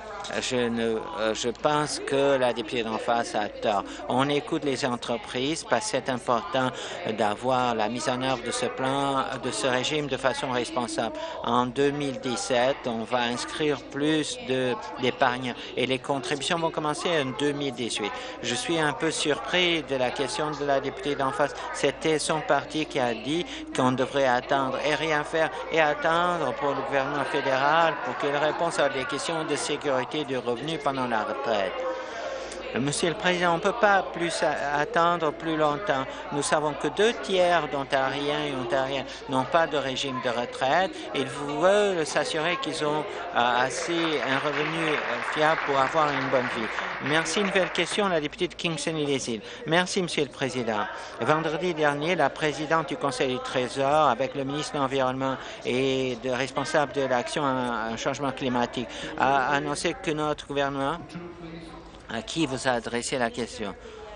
je pense que la députée d'en face a tort. On écoute les entreprises parce que c'est important d'avoir la mise en œuvre de ce plan, de ce régime de façon responsable. En 2017, on va inscrire plus d'épargne et les contributions vont commencer en 2018. Je suis un peu surpris de la question de la députée d'en face. C'était son parti qui a dit qu'on devrait attendre et rien faire et attendre pour le gouvernement fédéral pour qu'il réponde à des questions de sécurité du revenu pendant la retraite. Monsieur le Président, on ne peut pas plus attendre plus longtemps. Nous savons que 2 tiers d'Ontariens et Ontariennes n'ont pas de régime de retraite. Ils veulent s'assurer qu'ils ont assez un revenu fiable pour avoir une bonne vie. Merci. Une nouvelle question, la députée de Kingston et les Îles. Merci, Monsieur le Président. Vendredi dernier, la présidente du Conseil du Trésor, avec le ministre de l'Environnement et responsable de l'action à un changement climatique, a annoncé que notre gouvernement... À qui vous a adressé la question?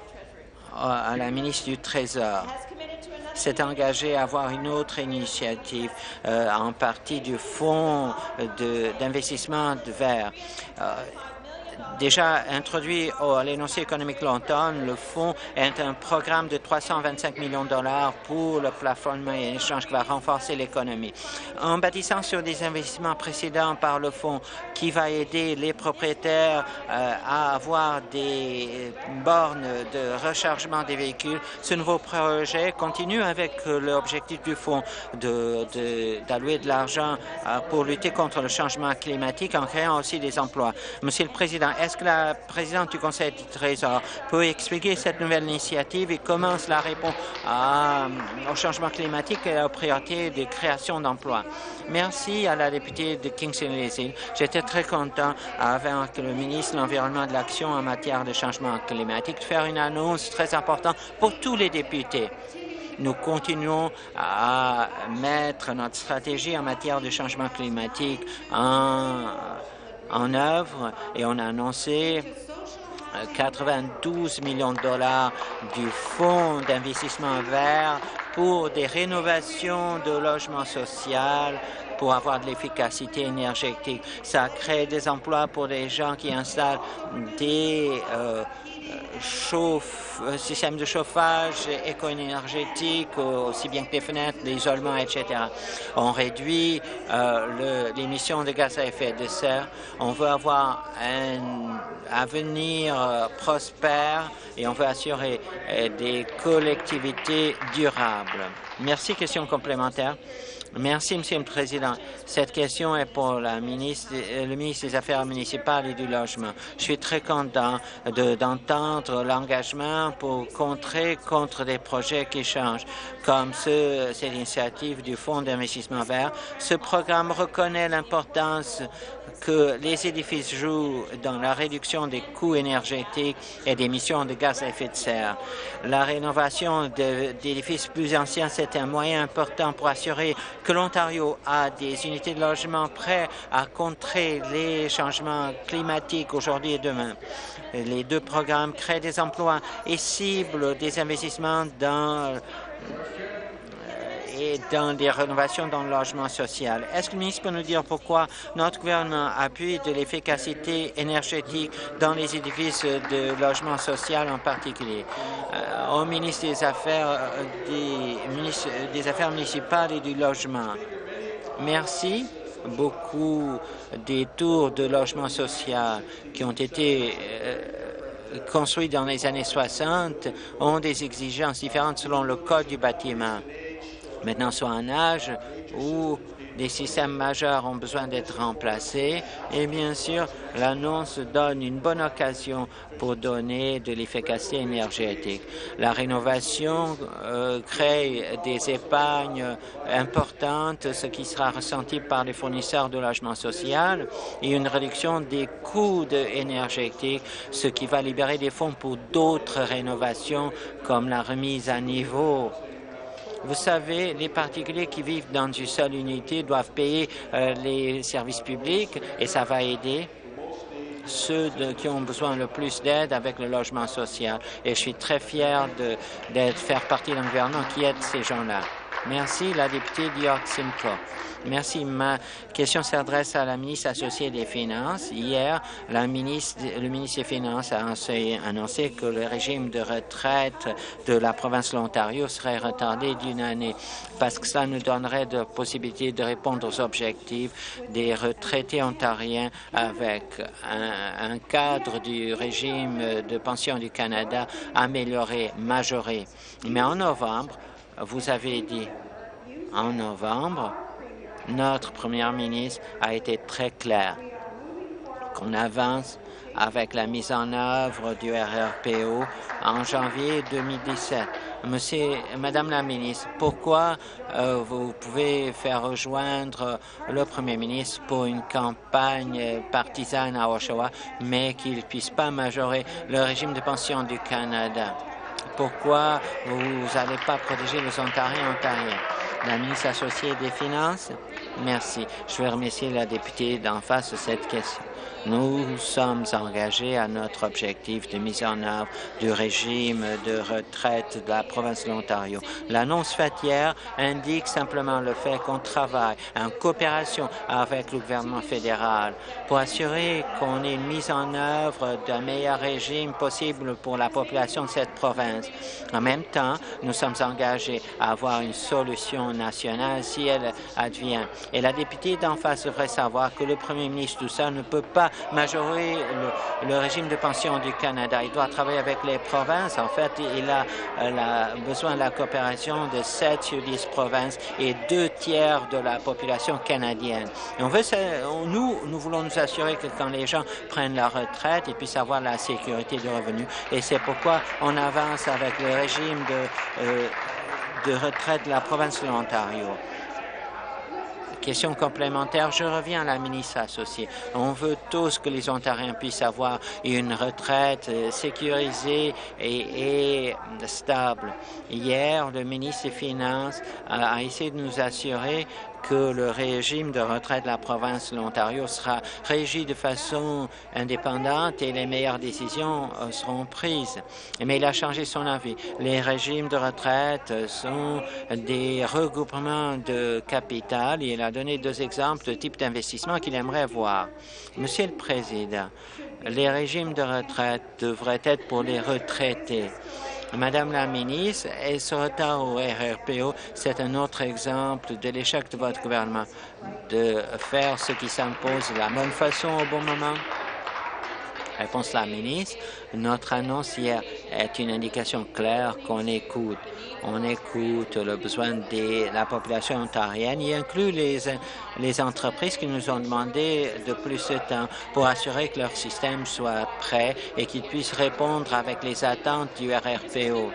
À la ministre du Trésor. S'est engagé à avoir une autre initiative en partie du fonds d'investissement vert. Déjà introduit à l'énoncé économique l'automne, le fonds est un programme de 325 millions de dollars pour le plafonnement et l'échange qui va renforcer l'économie. En bâtissant sur des investissements précédents par le fonds qui va aider les propriétaires à avoir des bornes de rechargement des véhicules, ce nouveau projet continue avec l'objectif du fonds d'allouer de l'argent pour lutter contre le changement climatique en créant aussi des emplois. Monsieur le Président, est-ce que la présidente du Conseil du Trésor peut expliquer cette nouvelle initiative et comment cela répond au changement climatique et aux priorités de création d'emplois? Merci à la députée de Kingston et les Îles. J'étais très content avec le ministre de l'Environnement et de l'Action en matière de changement climatique de faire une annonce très importante pour tous les députés. Nous continuons à mettre notre stratégie en matière de changement climatique en œuvre et on a annoncé 92 millions de dollars du fonds d'investissement vert pour des rénovations de logements sociaux pour avoir de l'efficacité énergétique. Ça crée des emplois pour des gens qui installent des systèmes de chauffage éco-énergétique, aussi bien que des fenêtres, l'isolement, etc. On réduit l'émission de gaz à effet de serre. On veut avoir un avenir prospère et on veut assurer des collectivités durables. Merci. Question complémentaire. Merci, Monsieur le Président. Cette question est pour le ministre des Affaires municipales et du Logement. Je suis très content d'entendre l'engagement pour contrer contre des projets qui changent, comme cette initiative du Fonds d'investissement vert. Ce programme reconnaît l'importance que les édifices jouent dans la réduction des coûts énergétiques et d'émissions de gaz à effet de serre. La rénovation d'édifices plus anciens, c'est un moyen important pour assurer que l'Ontario a des unités de logement prêtes à contrer les changements climatiques aujourd'hui et demain. Les 2 programmes créent des emplois et ciblent des investissements dans des rénovations dans le logement social. Est-ce que le ministre peut nous dire pourquoi notre gouvernement appuie de l'efficacité énergétique dans les édifices de logement social en particulier? Au ministre des Affaires municipales et du Logement. Merci. Beaucoup des tours de logement social qui ont été construits dans les années 60 ont des exigences différentes selon le code du bâtiment. Maintenant, soit un âge où des systèmes majeurs ont besoin d'être remplacés et bien sûr, l'annonce donne une bonne occasion pour donner de l'efficacité énergétique. La rénovation crée des épargnes importantes, ce qui sera ressenti par les fournisseurs de logement social et une réduction des coûts énergétiques, ce qui va libérer des fonds pour d'autres rénovations comme la remise à niveau. Vous savez, les particuliers qui vivent dans une seule unité doivent payer les services publics et ça va aider ceux qui ont besoin le plus d'aide avec le logement social. Et je suis très fier de faire partie d'un gouvernement qui aide ces gens-là. Merci, la députée d'York Simcoe. Merci. Ma question s'adresse à la ministre associée des Finances. Hier, le ministre des Finances a annoncé que le régime de retraite de la province de l'Ontario serait retardé d'une année parce que cela nous donnerait de possibilités de répondre aux objectifs des retraités ontariens avec un cadre du régime de pension du Canada amélioré, majoré. Mais en novembre, vous avez dit, en novembre, notre première ministre a été très clair qu'on avance avec la mise en œuvre du RRPO en janvier 2017. Madame la ministre, pourquoi vous pouvez faire rejoindre le premier ministre pour une campagne partisane à Oshawa, mais qu'il ne puisse pas majorer le régime de pension du Canada? Pourquoi vous n'allez pas protéger les Ontariens et Ontariennes? La ministre associée des Finances, merci. Je vais remercier la députée d'en face de cette question. Nous sommes engagés à notre objectif de mise en œuvre du régime de retraite de la province de l'Ontario. L'annonce faite hier indique simplement le fait qu'on travaille en coopération avec le gouvernement fédéral pour assurer qu'on ait une mise en œuvre d'un meilleur régime possible pour la population de cette province. En même temps, nous sommes engagés à avoir une solution nationale si elle advient. Et la députée d'en face devrait savoir que le premier ministre, tout ça, ne peut pas majorer le régime de pension du Canada. Il doit travailler avec les provinces. En fait, il a besoin de la coopération de 7 sur 10 provinces et 2 tiers de la population canadienne. Et nous voulons nous assurer que quand les gens prennent leur retraite, ils puissent avoir la sécurité de revenus. Et c'est pourquoi on avance avec le régime de retraite de la province de l'Ontario. Question complémentaire, je reviens à la ministre associée. On veut tous que les Ontariens puissent avoir une retraite sécurisée et stable. Hier, le ministre des Finances a essayé de nous assurer que le régime de retraite de la province de l'Ontario sera régi de façon indépendante et les meilleures décisions seront prises. Mais il a changé son avis. Les régimes de retraite sont des regroupements de capital et il a donné 2 exemples de type d'investissement qu'il aimerait voir. Monsieur le Président, les régimes de retraite devraient être pour les retraités. Madame la ministre, et ce retard au RRPO, c'est un autre exemple de l'échec de votre gouvernement de faire ce qui s'impose de la bonne façon au bon moment. Réponse de la ministre, notre annonce hier est une indication claire qu'on écoute. On écoute le besoin de la population ontarienne. Il inclut les entreprises qui nous ont demandé de plus de temps pour assurer que leur système soit prêt et qu'ils puissent répondre avec les attentes du RRPO.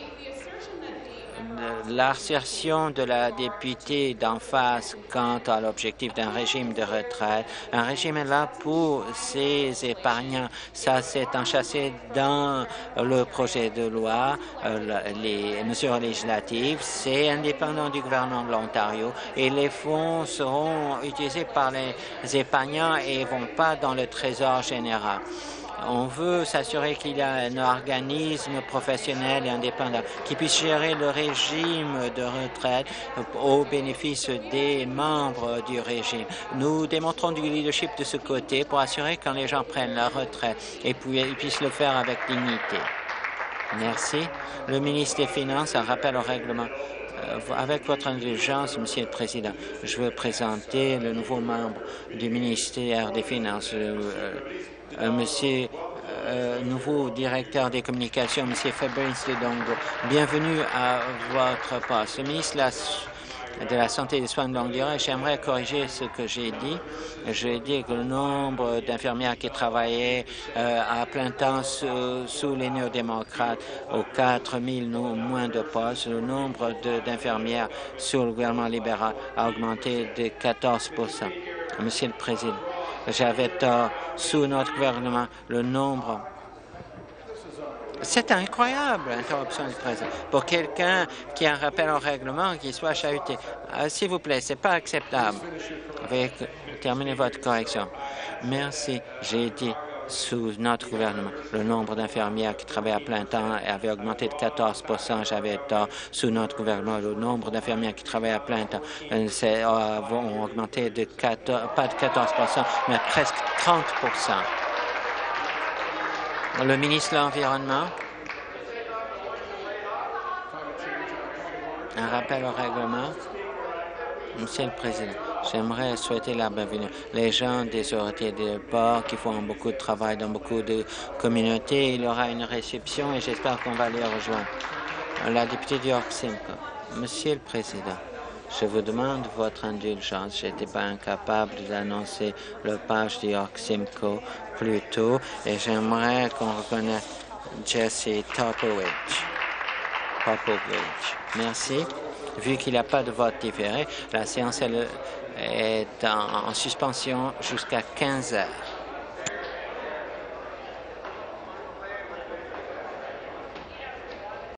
L'assertion de la députée d'en face quant à l'objectif d'un régime de retraite. Un régime est là pour ces épargnants. Ça s'est enchâssé dans le projet de loi, les mesures législatives. C'est indépendant du gouvernement de l'Ontario et les fonds seront utilisés par les épargnants et ne vont pas dans le trésor général. On veut s'assurer qu'il y a un organisme professionnel et indépendant qui puisse gérer le régime de retraite au bénéfice des membres du régime. Nous démontrons du leadership de ce côté pour assurer que quand les gens prennent leur retraite et ils puissent le faire avec dignité. Merci. Le ministre des Finances, un rappel au règlement. Avec votre indulgence, Monsieur le Président, je veux présenter le nouveau membre du ministère des Finances, Monsieur nouveau directeur des communications, M. Fabrice Ludongo. Bienvenue à votre poste. Le ministre de la Santé et des soins de longue durée, j'aimerais corriger ce que j'ai dit. J'ai dit que le nombre d'infirmières qui travaillaient à plein temps sous les néo-démocrates, aux 4 000 moins de postes, le nombre d'infirmières sous le gouvernement libéral a augmenté de 14 %. Monsieur le Président, j'avais tort. Sous notre gouvernement, le nombre... C'est incroyable, interruption du président. Pour quelqu'un qui a un rappel au règlement, qui soit chahuté. S'il vous plaît, c'est pas acceptable. Terminez votre correction. Merci. J'ai dit sous notre gouvernement, le nombre d'infirmières qui travaillent à plein temps avait augmenté de 14 %. J'avais tort. Sous notre gouvernement, le nombre d'infirmières qui travaillent à plein temps ont augmenté de pas de 14 %, mais presque 30 %. Le ministre de l'Environnement. Un rappel au règlement. Monsieur le Président, j'aimerais souhaiter la bienvenue. Les gens des autorités de port qui font beaucoup de travail dans beaucoup de communautés, il y aura une réception et j'espère qu'on va les rejoindre. La députée du York Simcoe. Monsieur le Président, je vous demande votre indulgence. Je n'étais pas incapable d'annoncer le page du York Simcoe plus tôt et j'aimerais qu'on reconnaisse Jesse Popovich. Merci. Vu qu'il n'y a pas de vote différé, la séance est en suspension jusqu'à 15 heures.